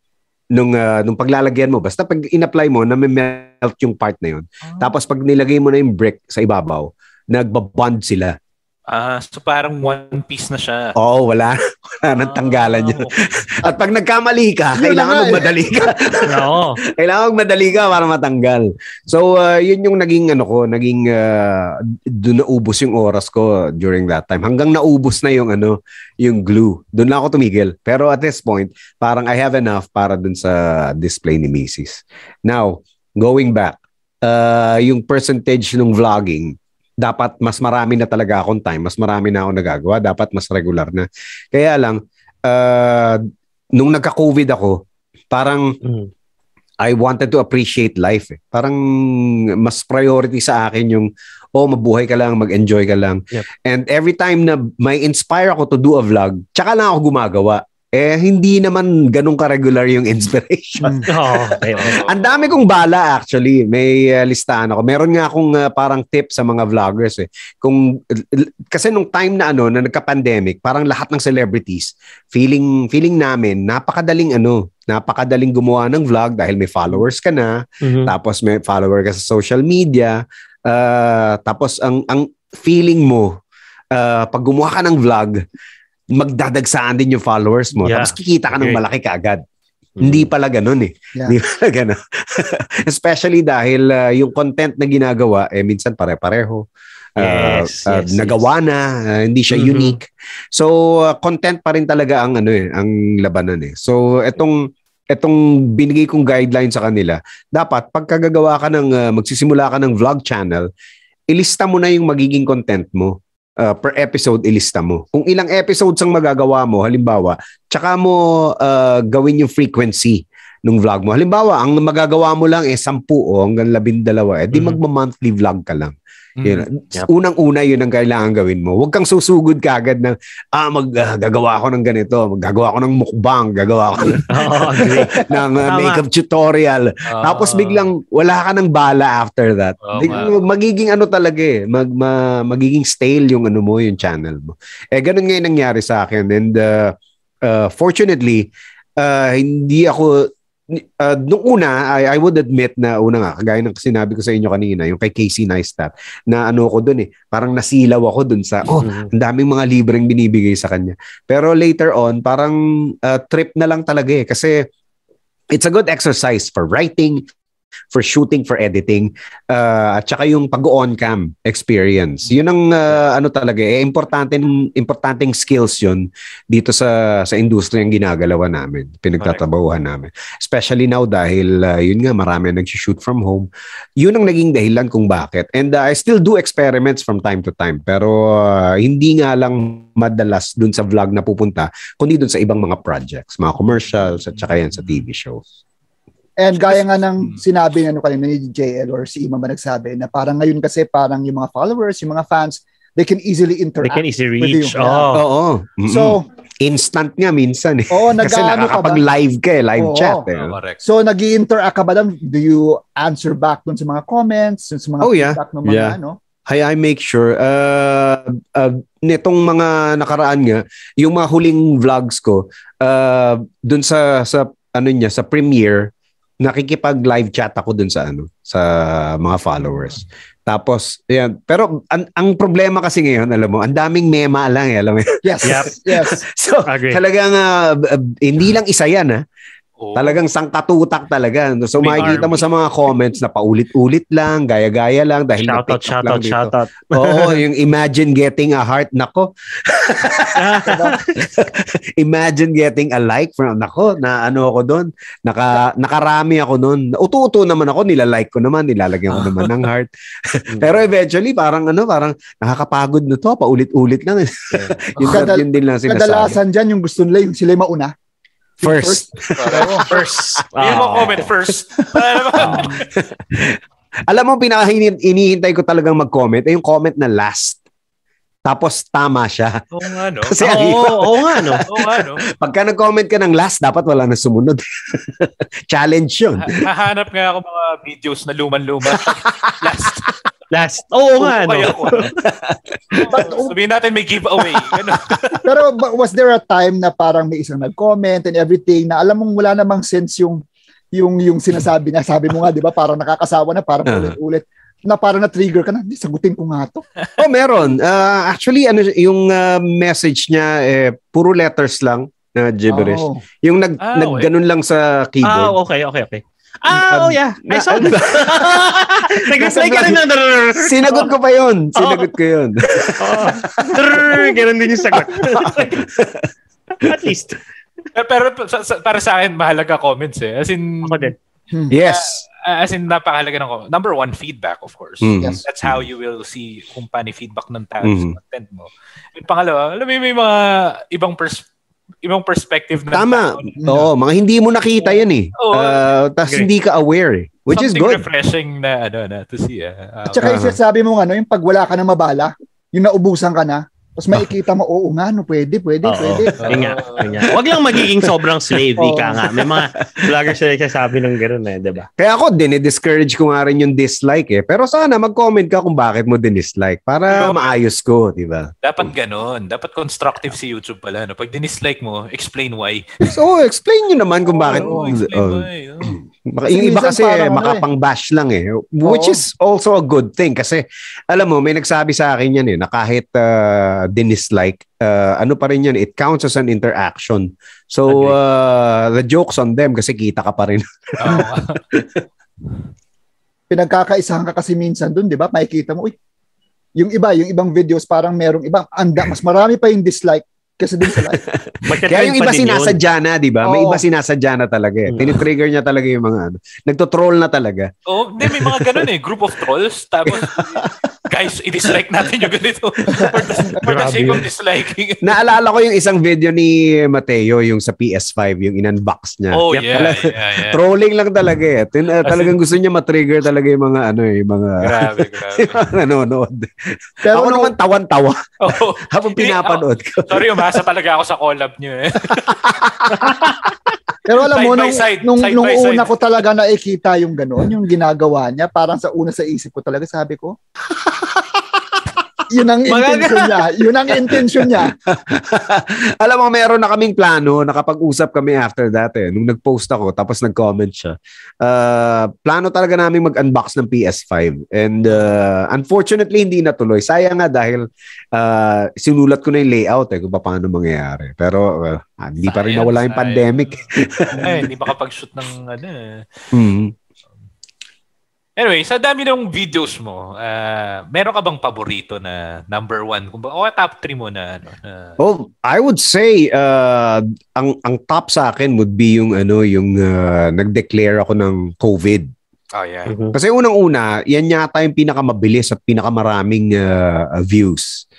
nung, uh, nung paglalagyan mo. Basta pag in-apply mo, na-melt yung part na yun. Oh. Tapos pag nilagay mo na yung brick sa ibabaw, nagbabond sila. Ah, so parang one piece na siya. Oo, oh, wala. Wala nang tanggalan niya. Okay. At pag nagkamali ka, kailangan magmadali ka. No. Kailangan magmadali ka para matanggal. So, uh, yun yung naging ano ko, naging uh, doon naubos yung oras ko during that time. Hanggang naubos na yung ano, yung glue. Doon lang ako tumigil. Pero at this point, parang I have enough para dun sa display ni Missus Now, going back, uh, yung percentage ng vlogging, dapat mas marami na talaga akong time, mas marami na ako nagagawa, dapat mas regular na. Kaya lang, uh, nung nagka-COVID ako, parang mm. I wanted to appreciate life. Eh. Parang mas priority sa akin yung, oh, mabuhay ka lang, mag-enjoy ka lang. Yep. And every time na may inspire ako to do a vlog, tsaka lang ako gumagawa. Eh, hindi naman ganun ka-regular yung inspiration. Oh, okay, okay. Ang dami kong bala actually. May uh, listahan ako. Meron nga akong uh, parang tip sa mga vloggers eh. Kung, uh, kasi nung time na ano, na nagka-pandemic, parang lahat ng celebrities, feeling feeling namin, napakadaling ano, napakadaling gumawa ng vlog dahil may followers ka na, mm-hmm. tapos may follower ka sa social media, uh, tapos ang, ang feeling mo, uh, pag gumawa ka ng vlog, magdadagsaan din yung followers mo. Yeah. Tapos kikita ka ng malaki kaagad. Mm-hmm. Hindi pala ganun eh. Yeah. Hindi pala ganun. Especially dahil uh, yung content na ginagawa, eh minsan pare-pareho. Yes, uh, yes, uh, nagawa yes. na, uh, hindi siya mm-hmm. unique. So, uh, content pa rin talaga ang ano eh, ang labanan eh. So, etong etong binigay kong guideline sa kanila, dapat pagkagagawa ka ng, uh, magsisimula ka ng vlog channel, ilista mo na yung magiging content mo. Uh, per episode, ilista mo. Kung ilang episodes ang magagawa mo, halimbawa, tsaka mo uh, gawin yung frequency ng vlog mo. Halimbawa, ang magagawa mo lang eh sampu o hanggang labindalawa, eh di mm-hmm. magma-monthly vlog ka lang. Yun. Yep. Unang-una yun ang kailangan gawin mo. Huwag kang susugod kagad ng, ah, mag, uh, gagawa ako ng ganito, gagawa ako ng mukbang, gagawa ako ng, oh, ng uh, makeup tutorial. Uh, Tapos biglang wala ka ng bala after that. Oh, wow. Magiging ano talaga eh, mag, ma, magiging stale yung ano mo, yung channel mo. Eh, ganun nga yung nangyari sa akin. And uh, uh, fortunately, uh, hindi ako, Uh, nung una, I, I would admit na una nga, kagaya ng sinabi ko sa inyo kanina, yung kay Casey Neistat, na ano ko dun eh, parang nasilaw ako dun sa, oh, ang daming mga libreng binibigay sa kanya. Pero later on, parang uh, trip na lang talaga eh, kasi it's a good exercise for writing, for shooting, for editing, uh, at saka yung pag-on-cam experience. Yun ang uh, ano talaga, eh, importante, importanteng skills yun dito sa sa industriyang ginagalawan namin, pinagtatabahuhan namin. Especially now dahil uh, yun nga, marami nag-shoot from home. Yun ang naging dahilan kung bakit. And uh, I still do experiments from time to time, pero uh, hindi nga lang madalas dun sa vlog na pupunta, kundi dun sa ibang mga projects, mga commercials, at saka yan sa T V shows. And gaya nga ng sinabi na ano kanina ni J L or si Ima ba nagsabi na parang ngayon kasi parang yung mga followers, yung mga fans, they can easily interact. They can easily reach. Oh. Oo. Oh. Oh. So, instant nga minsan eh. Oh, kasi nakakapag-live ka eh, live oh, chat eh. Oh, so, nag-i-interact ka ba? Do you answer back dun sa mga comments, dun sa mga oh, yeah. feedback ng mga yeah. ano? Hay, I make sure uh, uh, nitong mga nakaraan nga, yung mga huling vlogs ko, uh, dun sa sa ano niya, sa premiere, nakikipag live chat ako dun sa ano sa mga followers. Tapos yan, pero ang, ang problema kasi ngayon, alam mo, ang daming mema lang eh, alam mo. Yes. Yep. Yes. So, Agree. talagang uh, uh, hindi lang isa yan ah. Oh. Talagang sangkatutak talaga. So may makikita army. Mo sa mga comments na paulit-ulit lang, gaya-gaya lang dahil shout out, shout out, shout out. Oo, yung imagine getting a heart, nako. Imagine getting a like from, nako, na ano ako doon. Naka, nakarami ako doon. Uto-uto naman ako, nilalike ko naman, nilalagyan ko naman ng heart. Pero eventually, parang ano, parang nakakapagod na to, paulit-ulit lang. Yung Kadal- yun din lang sinasabi. Kadalasan dyan, yung gusto nila, yung sila yung mauna. First. First. First. Hindi mo comment first. Alam mo, pinaka-inihintay ko talagang mag-comment ay yung comment na last. Tapos tama siya. Oo nga, no? Kasi Oo oh, oh, nga, no? Oo nga, no? Pagka nag-comment ka ng last, dapat wala na sumunod. Challenge yun. Ha- hahanap nga ako mga videos na luman-luma. Last. Last. Oo nga, no? But, sabihin natin may giveaway. Pero was there a time na parang may isang nag-comment and everything na alam mong wala namang sense yung yung yung sinasabi niya, sabi mo nga, di ba, parang nakakasawa na, parang uh-huh. ulit-ulit, na parang na-trigger ka na, di, sagutin ko nga to. Oh, meron. Uh, actually, ano yung uh, message niya, eh, puro letters lang na gibberish. Oh. Yung nag, ah, nagganon okay. lang sa keyboard. Ah, okay, okay, okay. Ah, um, oh yeah. I saw that. Nag-reply ka rin na. Sinagot ko pa yun. Sinagot ko yun. Oh. Ganun din yung sagot. At least. Pero para sa akin, mahalaga comments eh. As in, ako din. Yes. Uh, as in, napakahalaga ng comment. Number one, feedback, of course. Mm-hmm. Yes. That's how you will see kung paano feedback ng tao mm-hmm. sa content mo. And pangalawa, alam mo may mga ibang perspective ibang perspective na tama. Oo, mga hindi mo nakita yan eh. Oh, uh, tapos hindi ka aware eh. Which something is good. Refreshing na ano na to see. Uh, At saka uh-huh. sabi mo ano, yung pag wala ka na mabala, yung naubusan ka na, tapos makikita mo, oo nga, no, pwede, pwede, oh, pwede. Oh, nga, nga. Wag lang magiging sobrang slave, oh. ka nga. May mga vloggers na nagsasabi ng gano'n eh, di ba? Kaya ako, dinidiscourage ko nga rin yung dislike eh. Pero sana mag-comment ka kung bakit mo dinislike para diba? Maayos ko, di ba? Dapat gano'n. Dapat constructive si YouTube pala. No? Pag dinislike mo, explain why. So, explain nyo naman kung bakit. Oh, explain oh. why. Oh. Yung iba kasi makapang-bash lang eh. Which oh. is also a good thing. Kasi, alam mo, may nagsabi sa akin yan eh, na kahit uh, dinislike, uh, ano pa rin yan, it counts as an interaction. So, uh, the joke's on them kasi kita ka pa rin. Oh. Pinagkakaisahan ka kasi minsan dun, di ba? Makikita mo, uy, yung iba, yung ibang videos, parang merong ibang, anda, mas marami pa yung dislike kasi din sa like. Kaya yung iba sinasadya na, di ba? May iba sinasadya na talaga eh. Tinitrigger niya talaga yung mga ano. Nagtotroll na talaga. Oh, hindi, may mga ganun eh. Group of trolls. Tapos, Guys, i-dislike natin yung ganito. For the, for the sake of disliking. Naalala ko yung isang video ni Mateo, yung sa P S five, yung in-unbox niya. Oh, yep, yeah, talaga, yeah, yeah. Trolling lang talaga eh. Tin, uh, talagang gusto niya matrigger talaga yung mga ano eh, mga grabe, grabe. nanonood. Pero ako no, naman tawan-tawa oh, habang pinapanood ko. Sorry, umasa talaga ako sa collab niyo eh. Pero alam mo, side nung, side, nung, side nung una side. ko talaga nakikita yung gano'n, yung ginagawa niya, parang sa una sa isip ko talaga, sabi ko, yun ang intention niya. Yun ang intention niya. Alam mo, meron na kaming plano, nakapag-usap kami after that eh. Nung nag-post ako, tapos nag-comment siya. Uh, plano talaga namin mag-unbox ng P S five. And uh, unfortunately, hindi natuloy. Sayang nga dahil uh, sinulat ko na yung layout eh, kung paano mangyayari. Pero uh, hindi pa rin nawala yung sayang. Pandemic. Ay, hindi makapag-shoot ng ano eh. Mm-hmm. Anyway, sa dami ng videos mo, uh, meron ka bang paborito na number one? O top three mo na? Ano, uh, oh, I would say, uh, ang ang top sa akin would be yung, ano, yung uh, nag-declare ako ng COVID. Oh, yeah. Mm-hmm. Kasi unang-una, yan yata yung pinakamabilis at pinakamaraming uh, views.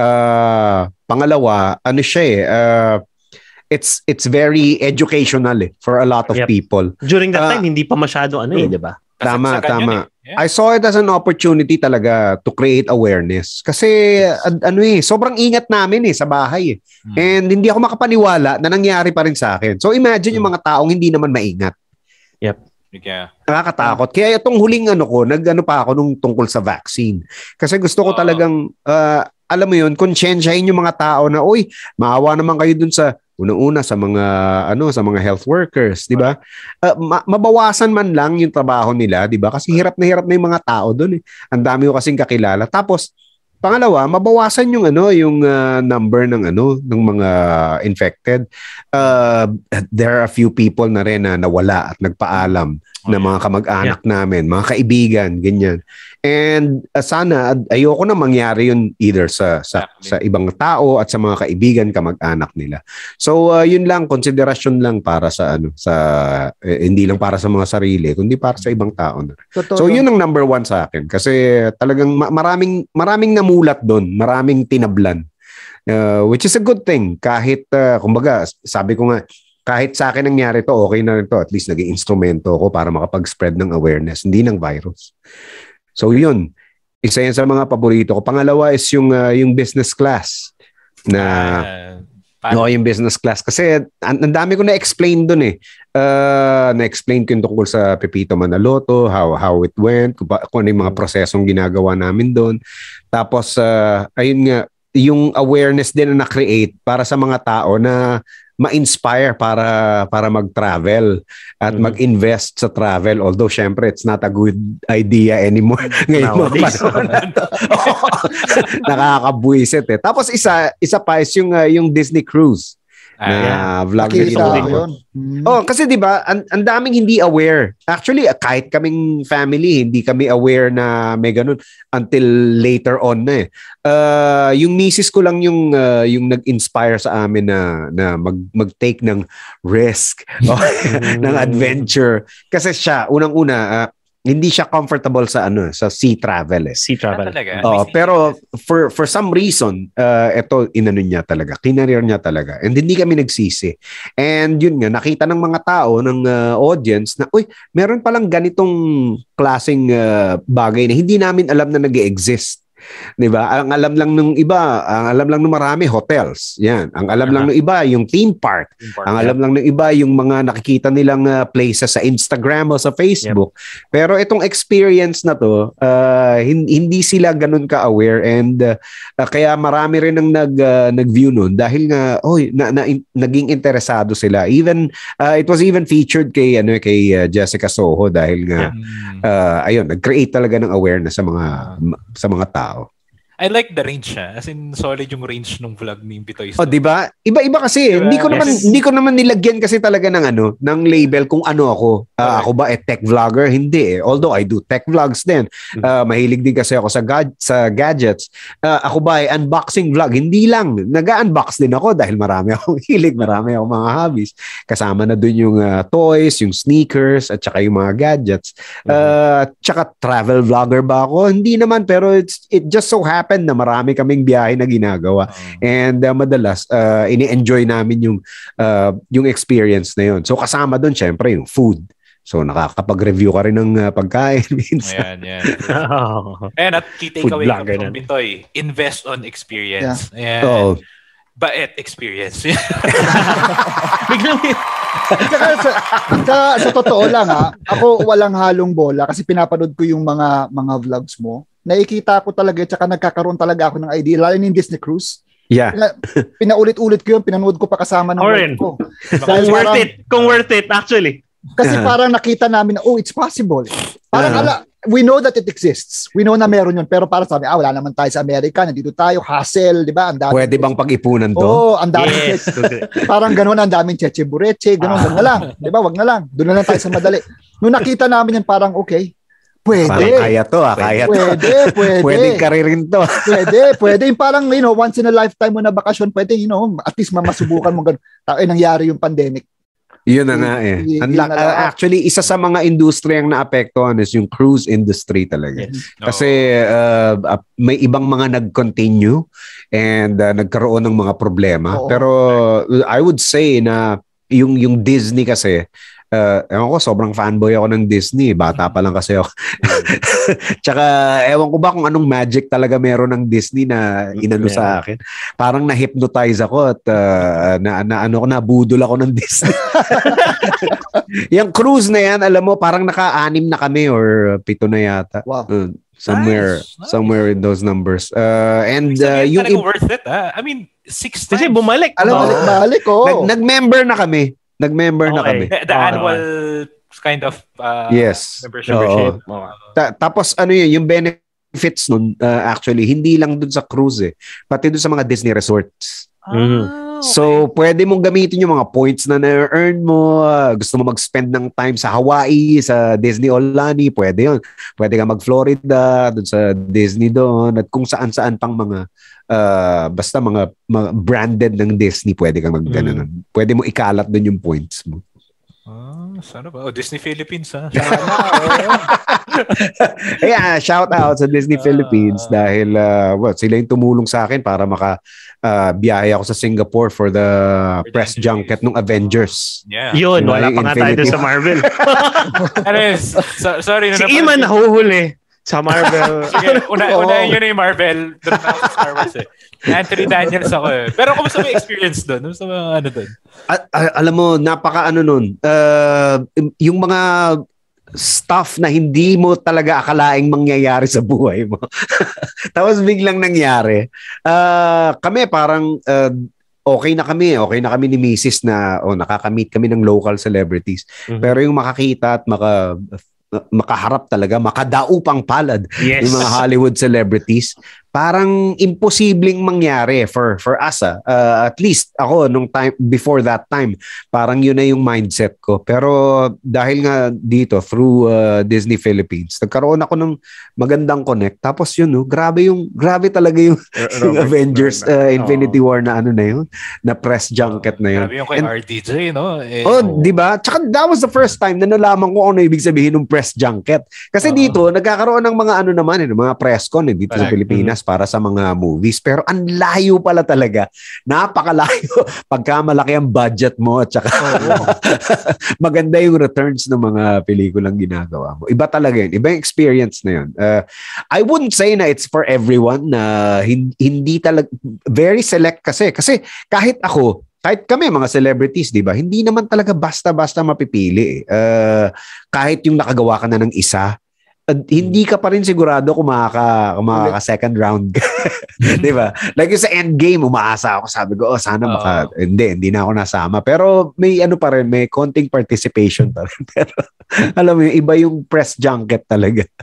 Uh, pangalawa, ano siya eh, uh, it's it's very educational eh, for a lot of yep. people. During that uh, time, hindi pa masyado ano eh, di ba? Tama, tama. Eh. Yeah. I saw it as an opportunity talaga to create awareness. Kasi ad, ano eh, sobrang ingat namin eh sa bahay eh. Hmm. And hindi ako makapaniwala na nangyari pa rin sa akin. So imagine hmm. yung mga taong hindi naman maingat. Yep. Yeah. Nakakatakot. Kaya itong huling ano ko, nag-ano pa ako nung tungkol sa vaccine. Kasi gusto ko talagang, uh, alam mo yun, konsyensyahin yung mga tao na, uy, maawa naman kayo dun sa unang-una sa mga ano sa mga health workers, 'di ba? Uh, ma- mabawasan man lang yung trabaho nila, 'di ba? Kasi hirap na hirap na yung mga tao doon eh. Ang dami ko kasing kakilala. Tapos pangalawa, mabawasan yung ano, yung uh, number ng ano ng mga infected. Uh, there are a few people na rin na nawala at nagpaalam oh, na mga kamag-anak yeah. namin, mga kaibigan, ganyan. And uh, sana ayoko na mangyari yun either sa sa exactly. sa ibang tao at sa mga kaibigan, kamag-anak nila. So uh, yun lang, konsiderasyon lang para sa ano sa eh, hindi lang para sa mga sarili, kundi para sa ibang tao na. So yun ang number one sa akin kasi talagang ma- maraming maraming namulat doon, maraming tinablan. Uh, which is a good thing kahit uh, kumbaga sabi ko nga kahit sa akin nangyari to, okay na rin to, at least naging instrumento ako para makapag-spread ng awareness, hindi ng virus. So yun, isa yan sa mga paborito ko. Pangalawa is yung uh, yung business class na uh, no, yung business class kasi ang, ang dami ko na-explain doon eh. Uh, na-explain ko yung tungkol sa Pepito Manaloto, how how it went, kung, kung ano yung mga prosesong ginagawa namin doon. Tapos uh, ayun nga, yung awareness din na na-create para sa mga tao na ma-inspire para para mag-travel at mm-hmm. mag-invest sa travel, although syempre it's not a good idea anymore ngayon mga panahon na to. Nakakabuisit eh. Tapos isa isa pa is yung uh, yung Disney cruise na ah, vlog na ginawa ko. Mm-hmm. Oh, kasi 'di ba, ang, ang daming hindi aware. Actually, kahit kaming family, hindi kami aware na may ganun until later on na eh. Uh, yung misis ko lang yung uh, yung nag-inspire sa amin na na mag mag-take ng risk, ng adventure. Kasi siya unang-una uh, hindi siya comfortable sa ano sa sea travel eh. Sea travel. Oh, pero for for some reason, uh, ito inano niya talaga, kinareer niya talaga. And hindi kami nagsisi. And yun nga, nakita ng mga tao, ng uh, audience na, uy, meron palang ganitong klaseng uh, bagay na hindi namin alam na nag-exist. 'Di ba? Ang alam lang ng iba, ang alam lang ng marami hotels. 'Yan. Ang alam uh-huh. lang ng iba yung theme park. Theme park ang yeah. alam lang ng iba yung mga nakikita nilang uh, places sa Instagram o sa Facebook. Yep. Pero itong experience na 'to, uh, hindi sila ganoon ka-aware and uh, uh, kaya marami rin ang nag uh, nag-view noon dahil nga oy na, na, in, naging interesado sila. Even uh, it was even featured kay ano kay uh, Jessica Soho dahil nga yeah. uh, ayun, nag-create talaga ng awareness sa mga uh, sa mga tao. I like the range siya. As in, solid yung range ng vlog ni Bitoy. Oh, di ba? Iba-iba kasi. Diba? Hindi ko naman yes. hindi ko naman nilagyan kasi talaga ng ano, ng label kung ano ako. Uh, okay. Ako ba eh tech vlogger? Hindi eh. Although I do tech vlogs din. Uh, mahilig din kasi ako sa ga- sa gadgets. Uh, ako ba eh unboxing vlog? Hindi lang. Nag-unbox din ako dahil marami akong hilig, marami akong mga hobbies. Kasama na dun yung uh, toys, yung sneakers, at saka yung mga gadgets. Uh, tsaka travel vlogger ba ako? Hindi naman, pero it's, it just so happened na marami kaming biyahe na ginagawa. Uh-huh. And uh, madalas, uh, ini-enjoy namin yung, uh, yung experience na yun. So kasama doon, syempre, yung food. So nakakapag-review ka rin ng uh, pagkain minsan. Ayan, yan. And at key takeaway from Bitoy, invest on experience. Yeah. And oh. Baet experience. Biglang Saka, sa, sa, sa totoo lang ha, ako walang halong bola kasi pinapanood ko yung mga mga vlogs mo. Nakikita ko talaga at saka nagkakaroon talaga ako ng idea, lalo yung Disney Cruise. Yeah. Pina, pinaulit-ulit ko yun, pinanood ko pa kasama ng wife ko. Kung worth parang, it, kung worth it actually. Kasi uh-huh. parang nakita namin na, oh, it's possible. Parang uh-huh. ala, we know that it exists. We know na meron yun. Pero para sabi, ah, wala naman tayo sa Amerika, nandito tayo, hassle, di ba? Pwede bang pag-ipunan to? Oo, oh, ang daming yes. Parang gano'n, ang daming cheche bureche, gano'n, ah. wag na lang. Di ba? Wag na lang. Doon na lang tayo sa madali. Nung nakita namin yan, parang okay, pwede. Parang kaya to, ah, kaya to. Pwede, pwede. Pwedeng karirin to. Pwede, pwede. Yung parang, you know, once in a lifetime mo na bakasyon, pwede, you know, at least mamasubukan mo gano'n. Ay, nangyari yung pandemic. Yun na nga eh. Y- Unla- na uh, actually, isa sa mga industriyang naapektuhan is yung cruise industry talaga. Yes. Kasi uh, uh, may ibang mga nag-continue and uh, nagkaroon ng mga problema. Oo. Pero uh, I would say na yung yung Disney kasi, Uh, ewan ko, sobrang fanboy ako ng Disney. Bata pa lang kasi ako. Tsaka, ewan ko ba kung anong magic talaga meron ng Disney na inano yeah. sa akin. Parang na-hypnotize ako at uh, na, na, ano, nabudol ako ng Disney. Yung cruise na yan, alam mo, parang naka-anim na kami or pito na yata. Wow. Uh, somewhere, nice, nice. somewhere in those numbers. Uh, and uh, yung... yung worth it, ah. I mean, six times. Kasi bumalik. Alam, oh. balik, oh. Nag, nag-member na kami. Nag-member okay. na kami. The, the annual kind of uh, yes. membership. membership. Oh. Ta- tapos ano yun, yung benefits nun, uh, actually, hindi lang dun sa cruise eh. Pati dun sa mga Disney resorts. Ah, mm-hmm. okay. So, pwede mong gamitin yung mga points na na-earn mo. Uh, gusto mo mag-spend ng time sa Hawaii, sa Disney Olani, pwede yun. Pwede ka mag-Florida, dun sa Disney doon, at kung saan-saan pang mga Uh, basta mga, mga branded ng Disney, pwede kang mag-ganon. Mm. Pwede mo ikalat doon yung points mo. Ah, sana ba? Oh, Disney Philippines, ha? Yeah, shout out sa Disney uh, Philippines dahil uh, well, sila yung tumulong sa akin para maka uh, biyahe ako sa Singapore for the press junket ng Avengers. Yeah. Yun, wala pa nga tayo sa Marvel. Anyways, so, sorry. Si Iman nahuhuli. Sa Marvel. Sige, una, oh. una yun yung Marvel. Doon na ako sa Star Wars eh. Anthony Daniels ako eh. Pero kumusta may experience doon? Kumusta may ano doon? Al- al- alam mo, napaka ano nun. Uh, yung mga stuff na hindi mo talaga akalaing mangyayari sa buhay mo. Tapos biglang nangyari. Uh, kami parang... Uh, okay na kami. Okay na kami ni Missus na oh, nakaka-meet kami ng local celebrities. Mm-hmm. Pero yung makakita at maka... makaharap talaga, makadaupang palad yes. yung mga Hollywood celebrities, parang imposibleng mangyari for for us ah. Uh, at least ako nung time before that time, parang yun na yung mindset ko. Pero dahil nga dito through uh, Disney Philippines, nagkaroon ako ng magandang connect. Tapos yun, no, grabe yung grabe talaga yung, yung Avengers uh, Infinity oh. War na ano na yun, na press junket na yun. Grabe yung kay And, R D J, no? Eh, oh, oh, di ba? Tsaka that was the first time na nalaman ko ano ibig sabihin ng press junket. Kasi uh, dito nagkakaroon ng mga ano naman, eh, mga press con eh, dito correct. Sa Pilipinas para sa mga movies, pero ang layo pala talaga, napakalayo pagka malaki ang budget mo at saka oh, maganda yung returns ng mga pelikulang ginagawa mo. Iba talaga yun, iba yung experience na yun. uh, I wouldn't say na it's for everyone na uh, hindi, hindi talaga, very select kasi kasi kahit ako, kahit kami mga celebrities, di ba, hindi naman talaga basta-basta mapipili eh. uh, kahit yung nakagawa ka na ng isa, Uh, hindi ka pa rin sigurado kung makaka, kung makaka second round. Di ba? Like yung sa endgame, umaasa ako. Sabi ko, oh, sana maka... Uh, hindi, hindi na ako nasama. Pero may ano pa rin, may konting participation pa rin. Pero alam mo, iba yung press junket talaga.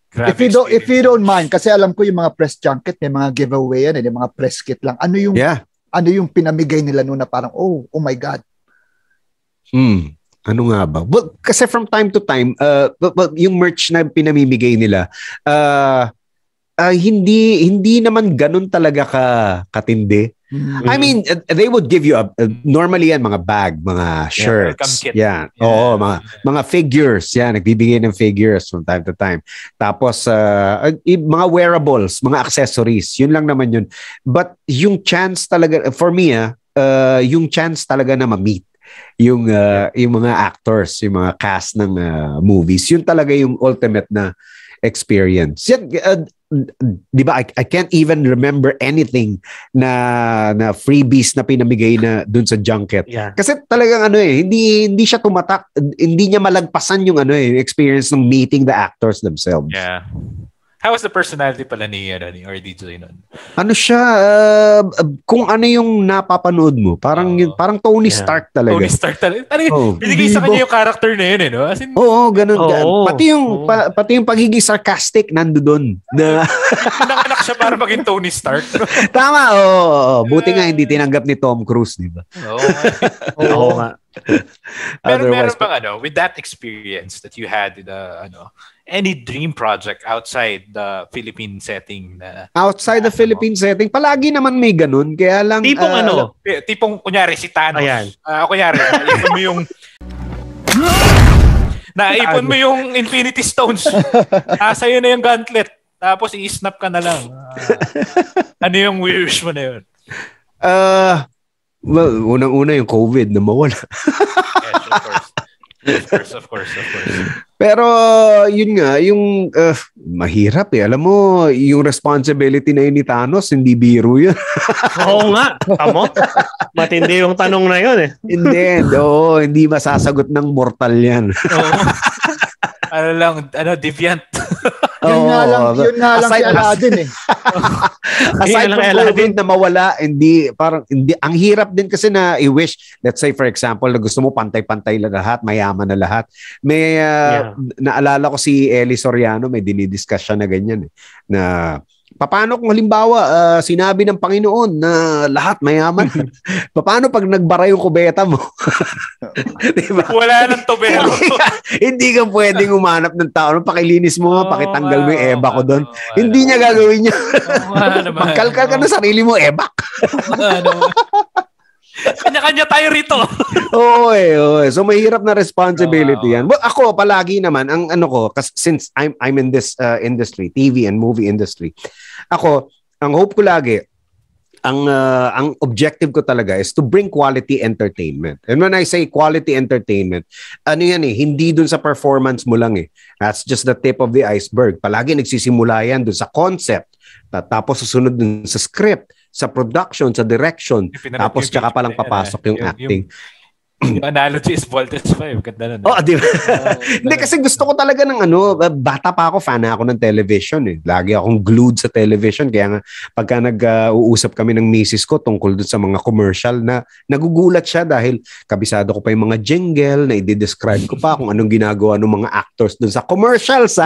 if you don't if you don't mind, kasi alam ko yung mga press junket, may mga giveaway yan, eh, yung mga press kit lang. Ano yung yeah. ano yung pinamigay nila noon na parang, oh, oh my God. Hmm. Ano nga ba? Well, kasi from time to time, uh, yung merch na pinamimigay nila, uh, uh, hindi hindi naman ganun talaga ka katindi. Mm-hmm. I mean, uh, they would give you a, uh, normally yan mga bag, mga shirts. Yeah, yeah. Oo, mga mga figures. Yan, nagbibigay ng figures from time to time. Tapos uh, mga wearables, mga accessories. Yun lang naman yun. But yung chance talaga for me, uh, uh, yung chance talaga na ma-meet yung uh, yung mga actors, yung mga cast ng uh, movies, yun talaga yung ultimate na experience. Yan, uh, di ba, I, I can't even remember anything na na freebies na pinamigay na dun sa junket. Yeah. Kasi talagang ano eh, hindi hindi siya tumatak, hindi niya malagpasan yung ano eh, experience ng meeting the actors themselves. Yeah. How was the personality pala ni, ano, ni or D J nun? Ano siya, uh, kung ano yung napapanood mo, parang oh. parang Tony yeah. Stark talaga. Tony Stark talaga. Talaga, oh. binigay sa kanya yung character na yun, eh, no? As in, oo, ganun. Oh. Pati yung, oh. pa, pati yung pagiging sarcastic nando doon. Na... Nanganak siya para maging Tony Stark. Tama, oo. Oh. Buti nga hindi tinanggap ni Tom Cruise, di ba? Oo. Oo nga. Pero meron bang ano, with that experience that you had in the, ano, any dream project outside the Philippine setting? Na, outside the Philippine mo? setting? Palagi naman may ganun. Kaya lang... Tipong uh, ano? Tipong, kunyari, si Thanos. Ayan. Uh, kunyari, naipon mo yung... naipon mo yung Infinity Stones. Nasa yun na yung gauntlet. Tapos i-snap ka na lang. Uh, ano yung wish mo na yun? Uh, well, unang-una yung COVID na mawala. Yes, of course. Of course, of course, of course. Pero yun nga, yung uh, mahirap eh. Alam mo, yung responsibility na yun ni Thanos, hindi biro yun. Oo nga, tamo. Matindi yung tanong na yun eh. Hindi, oo, hindi masasagot ng mortal yan. Oo. Ano lang, ano, deviant. Yun nga lang, yun nga lang si Aladdin eh. Aside from COVID na mawala, hindi, parang, hindi, ang hirap din kasi na i-wish, let's say for example, na gusto mo pantay-pantay na lahat, mayaman na lahat. May, uh, yeah. naalala ko si Eli Soriano, may dinidiscuss siya na ganyan eh, na, paano kung halimbawa uh, sinabi ng Panginoon na lahat mayaman? Paano pag nagbara yung kubeta mo? Diba? Wala nang tubero. hindi, ka, hindi ka pwedeng umanap ng tao. Pakilinis mo nga, pakitanggal mo yung ebak ko doon. Hindi niya gagawin niya. Magkalkal ka na sarili mo, ebak. Kanya-kanya tayo rito. Oo eh, oo. So mahirap na responsibility yan. Well, ako palagi naman ang ano ko, kasi since I'm I'm in this uh, industry, T V and movie industry. Ako, ang hope ko lagi, ang uh, ang objective ko talaga is to bring quality entertainment. And when I say quality entertainment, ano yan eh, hindi dun sa performance mo lang eh. That's just the tip of the iceberg. Palagi nagsisimula yan dun sa concept. Tapos susunod dun sa script, sa production, sa direction, tapos tsaka palang papasok yung, yung acting. Yung analogy is Voltage five. Ganda na. Oh, di ba? Hindi, kasi gusto ko talaga ng ano, bata pa ako, fan ako ng television eh. Lagi akong glued sa television. Kaya nga, pagka nag-uusap kami ng misis ko tungkol dun sa mga commercial na nagugulat siya dahil kabisado ko pa yung mga jingle na i-describe ko pa kung anong ginagawa ng mga actors dun sa commercials, ha?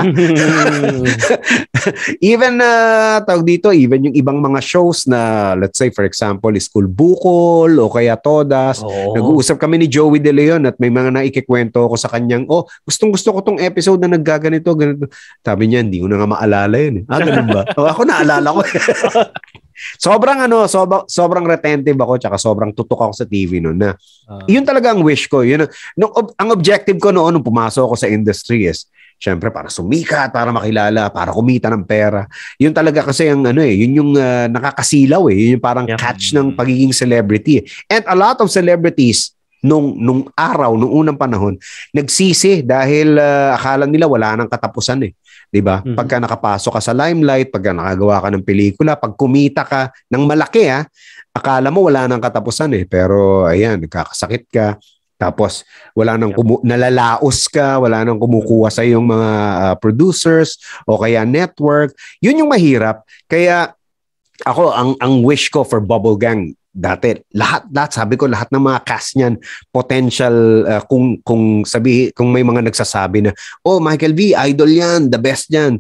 Even, uh, tawag dito, even yung ibang mga shows na, let's say, for example, School Bukol o kaya Todas, oh. Nag-uusap kami ni Joey De Leon at may mga naikikwento ako sa kanyang, oh, gustong gusto ko tong episode na naggaganito, ganito. Sabi niya, hindi ko na nga maalala yun. Eh. Ah, ganun ba? O, ako naalala ko. Sobrang ano, sobrang, sobrang retentive ako tsaka sobrang tutok ako sa T V noon na uh, yun talaga ang wish ko. Yun, nung, ang objective ko noon nung pumasok ako sa industry is, syempre para sumikat, para makilala, para kumita ng pera. Yun talaga kasi ang ano eh, yun yung uh, nakakasilaw eh, yun yung parang yeah. catch ng pagiging celebrity. And a lot of celebrities nung nung araw, nung unang panahon, nagsisi dahil uh, akala nila wala nang katapusan eh. 'Di ba? Mm-hmm. Pagka nakapasok ka sa limelight, pagka nakagawa ka ng pelikula, pag kumita ka ng malaki ah, akala mo wala nang katapusan eh. Pero ayan, nagkakasakit ka. Tapos wala nang kumu- nalalaos ka, wala nang kumukuha sa iyong mga uh, producers o kaya network. Yun yung mahirap. Kaya ako ang ang wish ko for Bubble Gang dati, lahat lahat sabi ko lahat ng mga cast niyan potential uh, kung kung sabi kung may mga nagsasabi na oh Michael V idol yan, the best yan.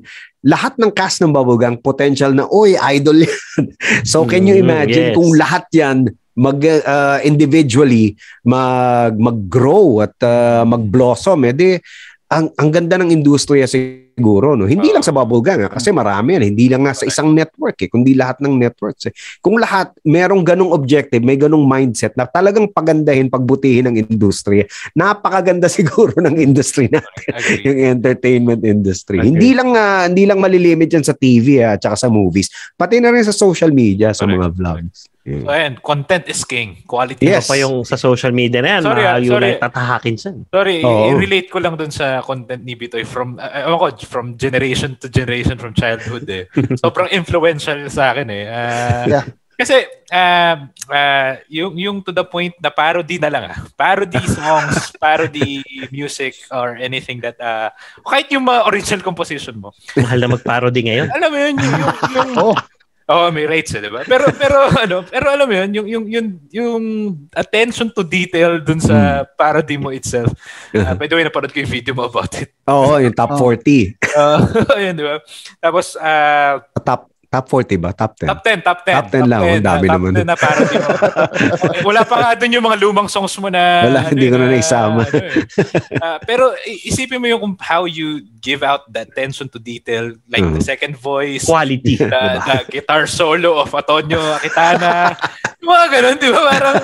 lahat ng cast ng Bubblegang potential na, oy, idol yan. So can you imagine mm, yes. kung lahat yan mag uh, individually mag mag-grow at uh, mag-blossom, eh di ang ang ganda ng industriya siguro, no. Hindi uh, lang sa bubblegum, kasi marami yan, hindi lang nga sa isang network eh, kundi lahat ng networks eh. Kung lahat merong ganong objective, may ganong mindset na talagang pagandahin, pagbutihin ng industriya, napakaganda siguro ng industry natin, yung entertainment industry. Agree. Hindi lang uh, hindi lang malilimit yan sa T V at uh, sa movies, pati na rin sa social media, sa okay. mga vlogs. Yeah. So, ayan, content is king. Quality. Yes. Pa yung sa social media na yan, sorry, uh, yung like tatahakin siya. Sorry, oh. i-relate ko lang dun sa content ni Bitoy from, uh, ko, from generation to generation, from childhood eh. Sobrang influential sa akin eh. Uh, yeah. Kasi, uh, uh, yung, yung to the point na parody na lang ah. Parody songs, parody music, or anything that, uh, kahit yung mga original composition mo. Mahal na mag-parody ngayon. Alam mo yun, yung, yung, yung oh. Oh, may rates eh, 'di ba? Pero pero ano, pero alam mo 'yun, yung yung yung yung attention to detail dun sa parody mo itself. Uh, by the way, napanood ko yung video mo about it. Oo, oh, yung top forty. Uh, ayun, 'di ba? Tapos uh, top top forty ba? Top ten. Top ten, top ten. Top ten lang, ang dami top naman. Top ten na parody mo. Wala pa nga dun yung mga lumang songs mo na wala, ano, hindi ko na naisama. Ano, eh. uh, pero isipin mo yung how you give out the attention to detail, like uh-huh. the second voice, quality, the, the guitar solo of Antonio Aquitana, mga ganun, di ba? Parang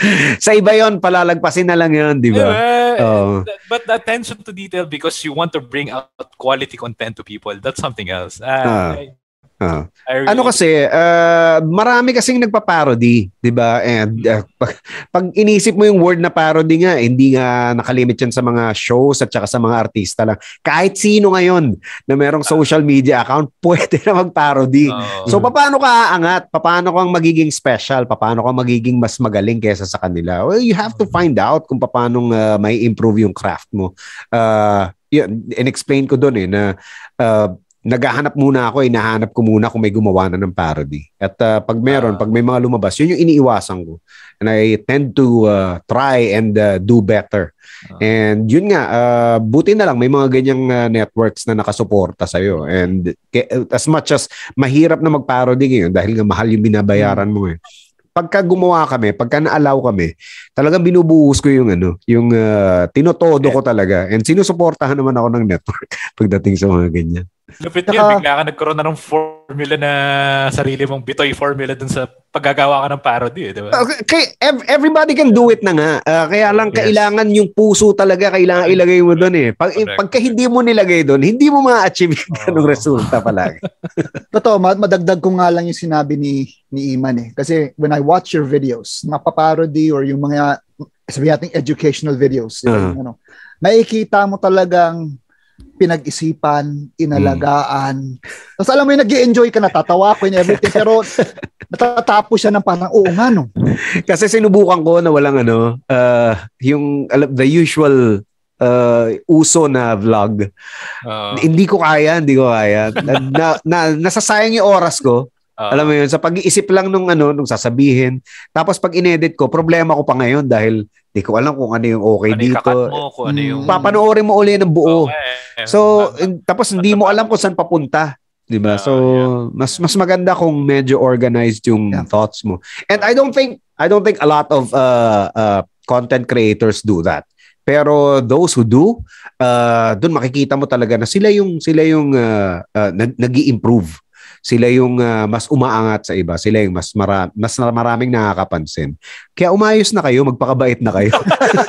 sa iba yon, palalagpasin na lang yun, di ba? Diba? Oh. But the attention to detail, because you want to bring out quality content to people, that's something else. Uh, uh. Uh, really ano kasi uh, marami kasing nagpa-parody, 'di ba? And uh, pag, pag inisip mo yung word na parody nga, hindi nga nakalimit yan sa mga shows at saka sa mga artista lang. Kahit sino ngayon na merong social media account, pwede na mag-parody. Uh, so paano ka aangat? Paano kang magiging special? Paano ka magiging mas magaling kaysa sa kanila? Well, you have to find out kung paano uh, may improve yung craft mo. Uh, yun, in-explain ko doon eh na uh, naghahanap muna ako, inahanap ko muna kung may gumawa na ng parody. At uh, pag meron, uh, pag may mga lumabas, yun yung iniiwasan ko. And I tend to uh, try and uh, do better. Uh, and yun nga, uh, buti na lang, may mga ganyang uh, networks na nakasuporta sa'yo. And as much as mahirap na mag-parody ngayon, dahil nga mahal yung binabayaran mo eh. Pagka gumawa kami, pagka na-allow kami, talagang binubuhos ko yung ano, yung uh, tinotodo ko talaga. And sinusuportahan naman ako ng network pagdating sa mga ganyan. Lupit yun, bigla ka nagkaroon na ng formula na sarili mong Bitoy formula dun sa paggagawa ka ng parody, eh, di ba? Okay, everybody can do it na nga. Uh, kaya lang yes. Kailangan yung puso talaga, kailangan ilagay mo doon eh. Pag, pagka hindi mo nilagay doon, hindi mo ma-achieve yung ganong oh. resulta palagi. Totoo, madagdag ko nga lang yung sinabi ni, ni Iman eh. Kasi when I watch your videos, mapaparody or yung mga, sabihin natin educational videos, uh-huh. yung, ano, makikita mo talagang pinag-isipan, inalagaan. Mm. Tapos alam mo yung nag-i-enjoy ka, natatawa ko and everything, pero natatapos siya ng parang, oo nga no. Kasi sinubukan ko na walang ano, uh, yung the usual uh, uso na vlog. Uh, hindi ko kaya, hindi ko kaya. na, na, na, nasasayang yung oras ko. Uh, alam mo yun, sa pag-iisip lang nung ano, nung sasabihin. Tapos pag inedit ko, problema ko pa ngayon dahil di ko alam kung ano yung okay ano dito. Mo, kung ano yung... Papanoorin mo uli ng buo. Okay. So, tapos hindi mo alam kung saan papunta. Diba? So, uh, yeah. mas mas maganda kung medyo organized yung yeah. thoughts mo. And I don't think I don't think a lot of uh, uh, content creators do that. Pero those who do, uh, doon makikita mo talaga na sila yung sila yung uh, uh, nag-i-improve. Sila yung uh, mas umaangat sa iba. Sila yung mas, mara- mas maraming nakakapansin. Kaya umayos na kayo, magpakabait na kayo.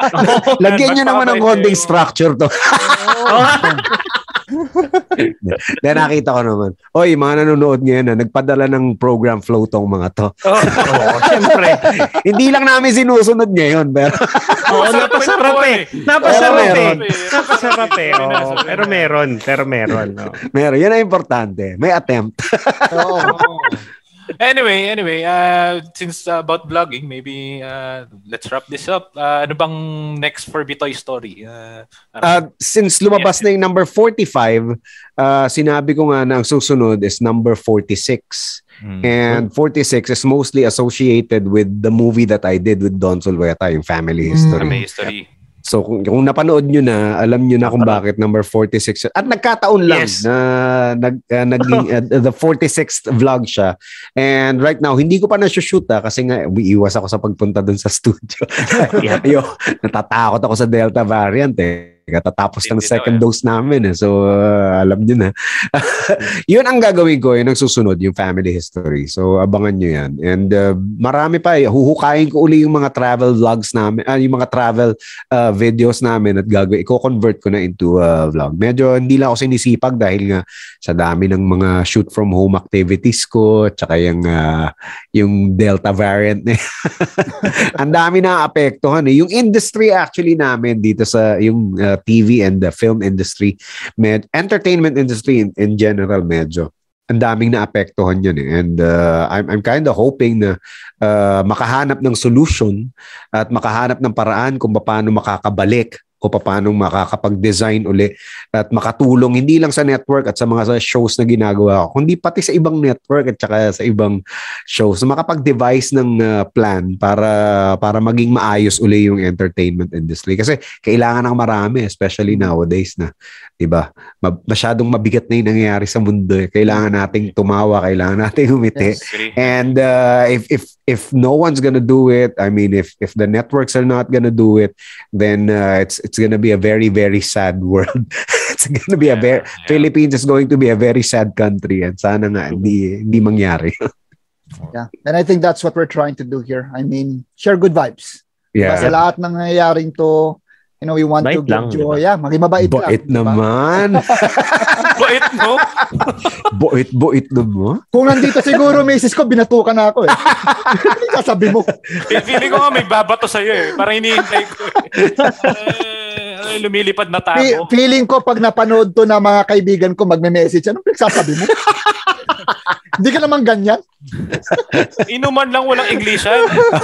Lagyan nyo naman ng konting structure to. Then nakita ko naman, oy, mga nanonood ngayon na nagpadala ng program flow tong mga to. Oo, oh, syempre. Hindi lang namin sinusunod ngayon, pero oo, oh, napasarap eh. Napasarap eh. Napasarap eh. Oh, pero meron, pero meron. Oh. Meron, yan ang importante. May attempt. Oo. Anyway, anyway, uh, since uh, about vlogging, maybe uh, let's wrap this up. Uh, ano bang next for Bitoy story? Uh, uh, since lumabas yeah. na yung number forty-five, uh, sinabi ko nga na ang susunod is number forty-six. Mm. And forty-six is mostly associated with the movie that I did with Don Zulueta, yung Family History. Family History. So kung, kung napanood nyo na, alam nyo na kung bakit number forty-six. At nagkataon lang yes. na nag, uh, naging uh, the forty-sixth vlog siya. And right now, hindi ko pa na-shoot ah, kasi nga umiiwas ako sa pagpunta dun sa studio. Yo, natatakot ako sa Delta variant eh. Katatapos ng second dose namin eh. So, uh, alam nyo na. Yun ang gagawin ko, yung nagsusunod, yung family history. So, abangan nyo yan. And uh, marami pa eh. Huhukayin ko uli yung mga travel vlogs namin, uh, yung mga travel uh, videos namin at gagawin. Iko-convert ko na into uh, vlog. Medyo hindi lang ako sinisipag dahil nga sa dami ng mga shoot from home activities ko, tsaka yung, uh, yung Delta variant na ang dami na apektuhan eh. Yung industry actually namin dito sa yung uh, T V and the film industry, med entertainment industry in, in general, medyo ang daming naapektuhan yun eh. And uh, I'm, I'm kind of hoping na uh, makahanap ng solution at makahanap ng paraan kung paano makakabalik o paano makakapag-design uli at makatulong hindi lang sa network at sa mga shows na ginagawa ko, kundi pati sa ibang network at saka sa ibang shows na makapag-devise ng uh, plan para para maging maayos uli yung entertainment industry. Kasi kailangan ng marami, especially nowadays na, di ba? Masyadong mabigat na yung nangyayari sa mundo. Eh. Kailangan nating tumawa, kailangan nating umiti. Yes. And uh, if if if no one's gonna do it, I mean, if if the networks are not gonna do it, then uh, it's it's gonna be a very very sad world. It's gonna be yeah, a very yeah. Philippines is going to be a very sad country, and sana nga hindi hindi mangyari. Yeah, and I think that's what we're trying to do here. I mean, share good vibes. Yeah. Diba, sa lahat ng nangyayaring to, you know, we want bait to give joy. Diba? Yeah, maging mabait lang. Bait naman. Bait, no? Bait, bait naman. Kung nandito siguro, misis ko, binatukan na ako eh. Sasabi mo. Feeling ko nga may babato sa'yo eh. Parang hinihintay ko eh. Uh, lumilipad na tao. Fe- feeling ko pag napanood to na mga kaibigan ko magme-message, anong pinagsasabi mo? Hindi ka naman ganyan. Inuman lang, walang Englishan.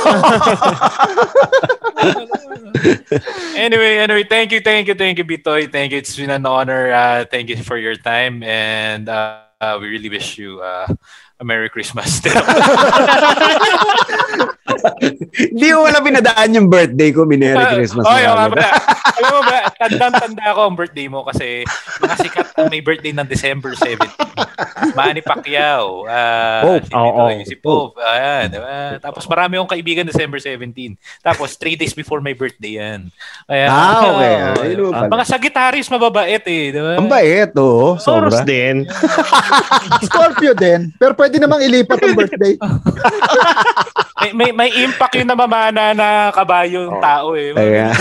anyway, anyway, thank you, thank you, thank you, Bitoy. Thank you. It's been an honor. Uh, thank you for your time. And uh, uh, we really wish you uh, a Merry Christmas. Hindi ko wala pinadaan yung birthday ko. Merry Christmas. Oh, yung ba? Alam mo ba, tandang-tanda ako ang birthday mo kasi nakasikat ang may birthday ng December seventeenth. Manny Pacquiao, uh, Pope. si Bitoy, oh, si Pope. Ayan, diba? Tapos marami akong kaibigan December seventeenth. Tapos three days before my birthday yan. Ayan, ah, okay. Uh, uh, mga Sagittarius mababait eh. Diba? Ang bait, oo. Sobra. din. Scorpio din. Pero pwede namang ilipat ang birthday. may, may, may impact yung namamana na kabayo yung tao eh. Ayan.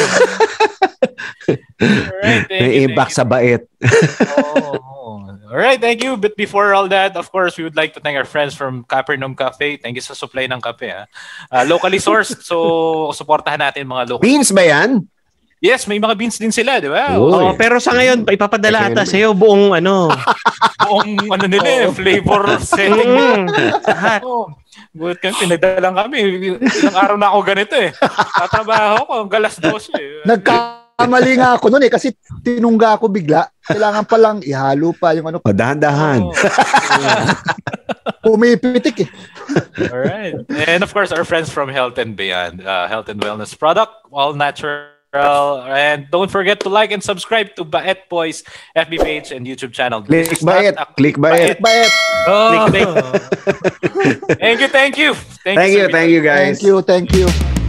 Alright, may impact sa bait. oh, Alright, thank you. But before all that, of course, we would like to thank our friends from Caffernaum Cafe. Thank you sa supply ng kape. Ha? Uh, locally sourced. So, supportahan natin mga local. Beans ba yan? Yes, may mga beans din sila, di ba? Oh, pero sa ngayon, ipapadala ata sa iyo buong ano. buong ano nila, oh. flavor setting. Mm. oh. Good kami, pinagdalang kami. Ilang araw na ako ganito eh. Tatrabaho ko, galas dos eh. Nagkamali nga ako noon eh, kasi tinungga ako bigla. Kailangan palang ihalo pa yung ano. Oh, dahan-dahan. Oh. Pumipitik eh. Alright. And of course, our friends from Health and Beyond, uh, Health and Wellness Product, all natural. And don't forget to like and subscribe to Baet Boys F B page and YouTube channel. Click Baet. A- Click Baet. Baet. Oh. Click Baet. Thank you, thank you. Thank, thank you, thank you guys. Thank you, thank you.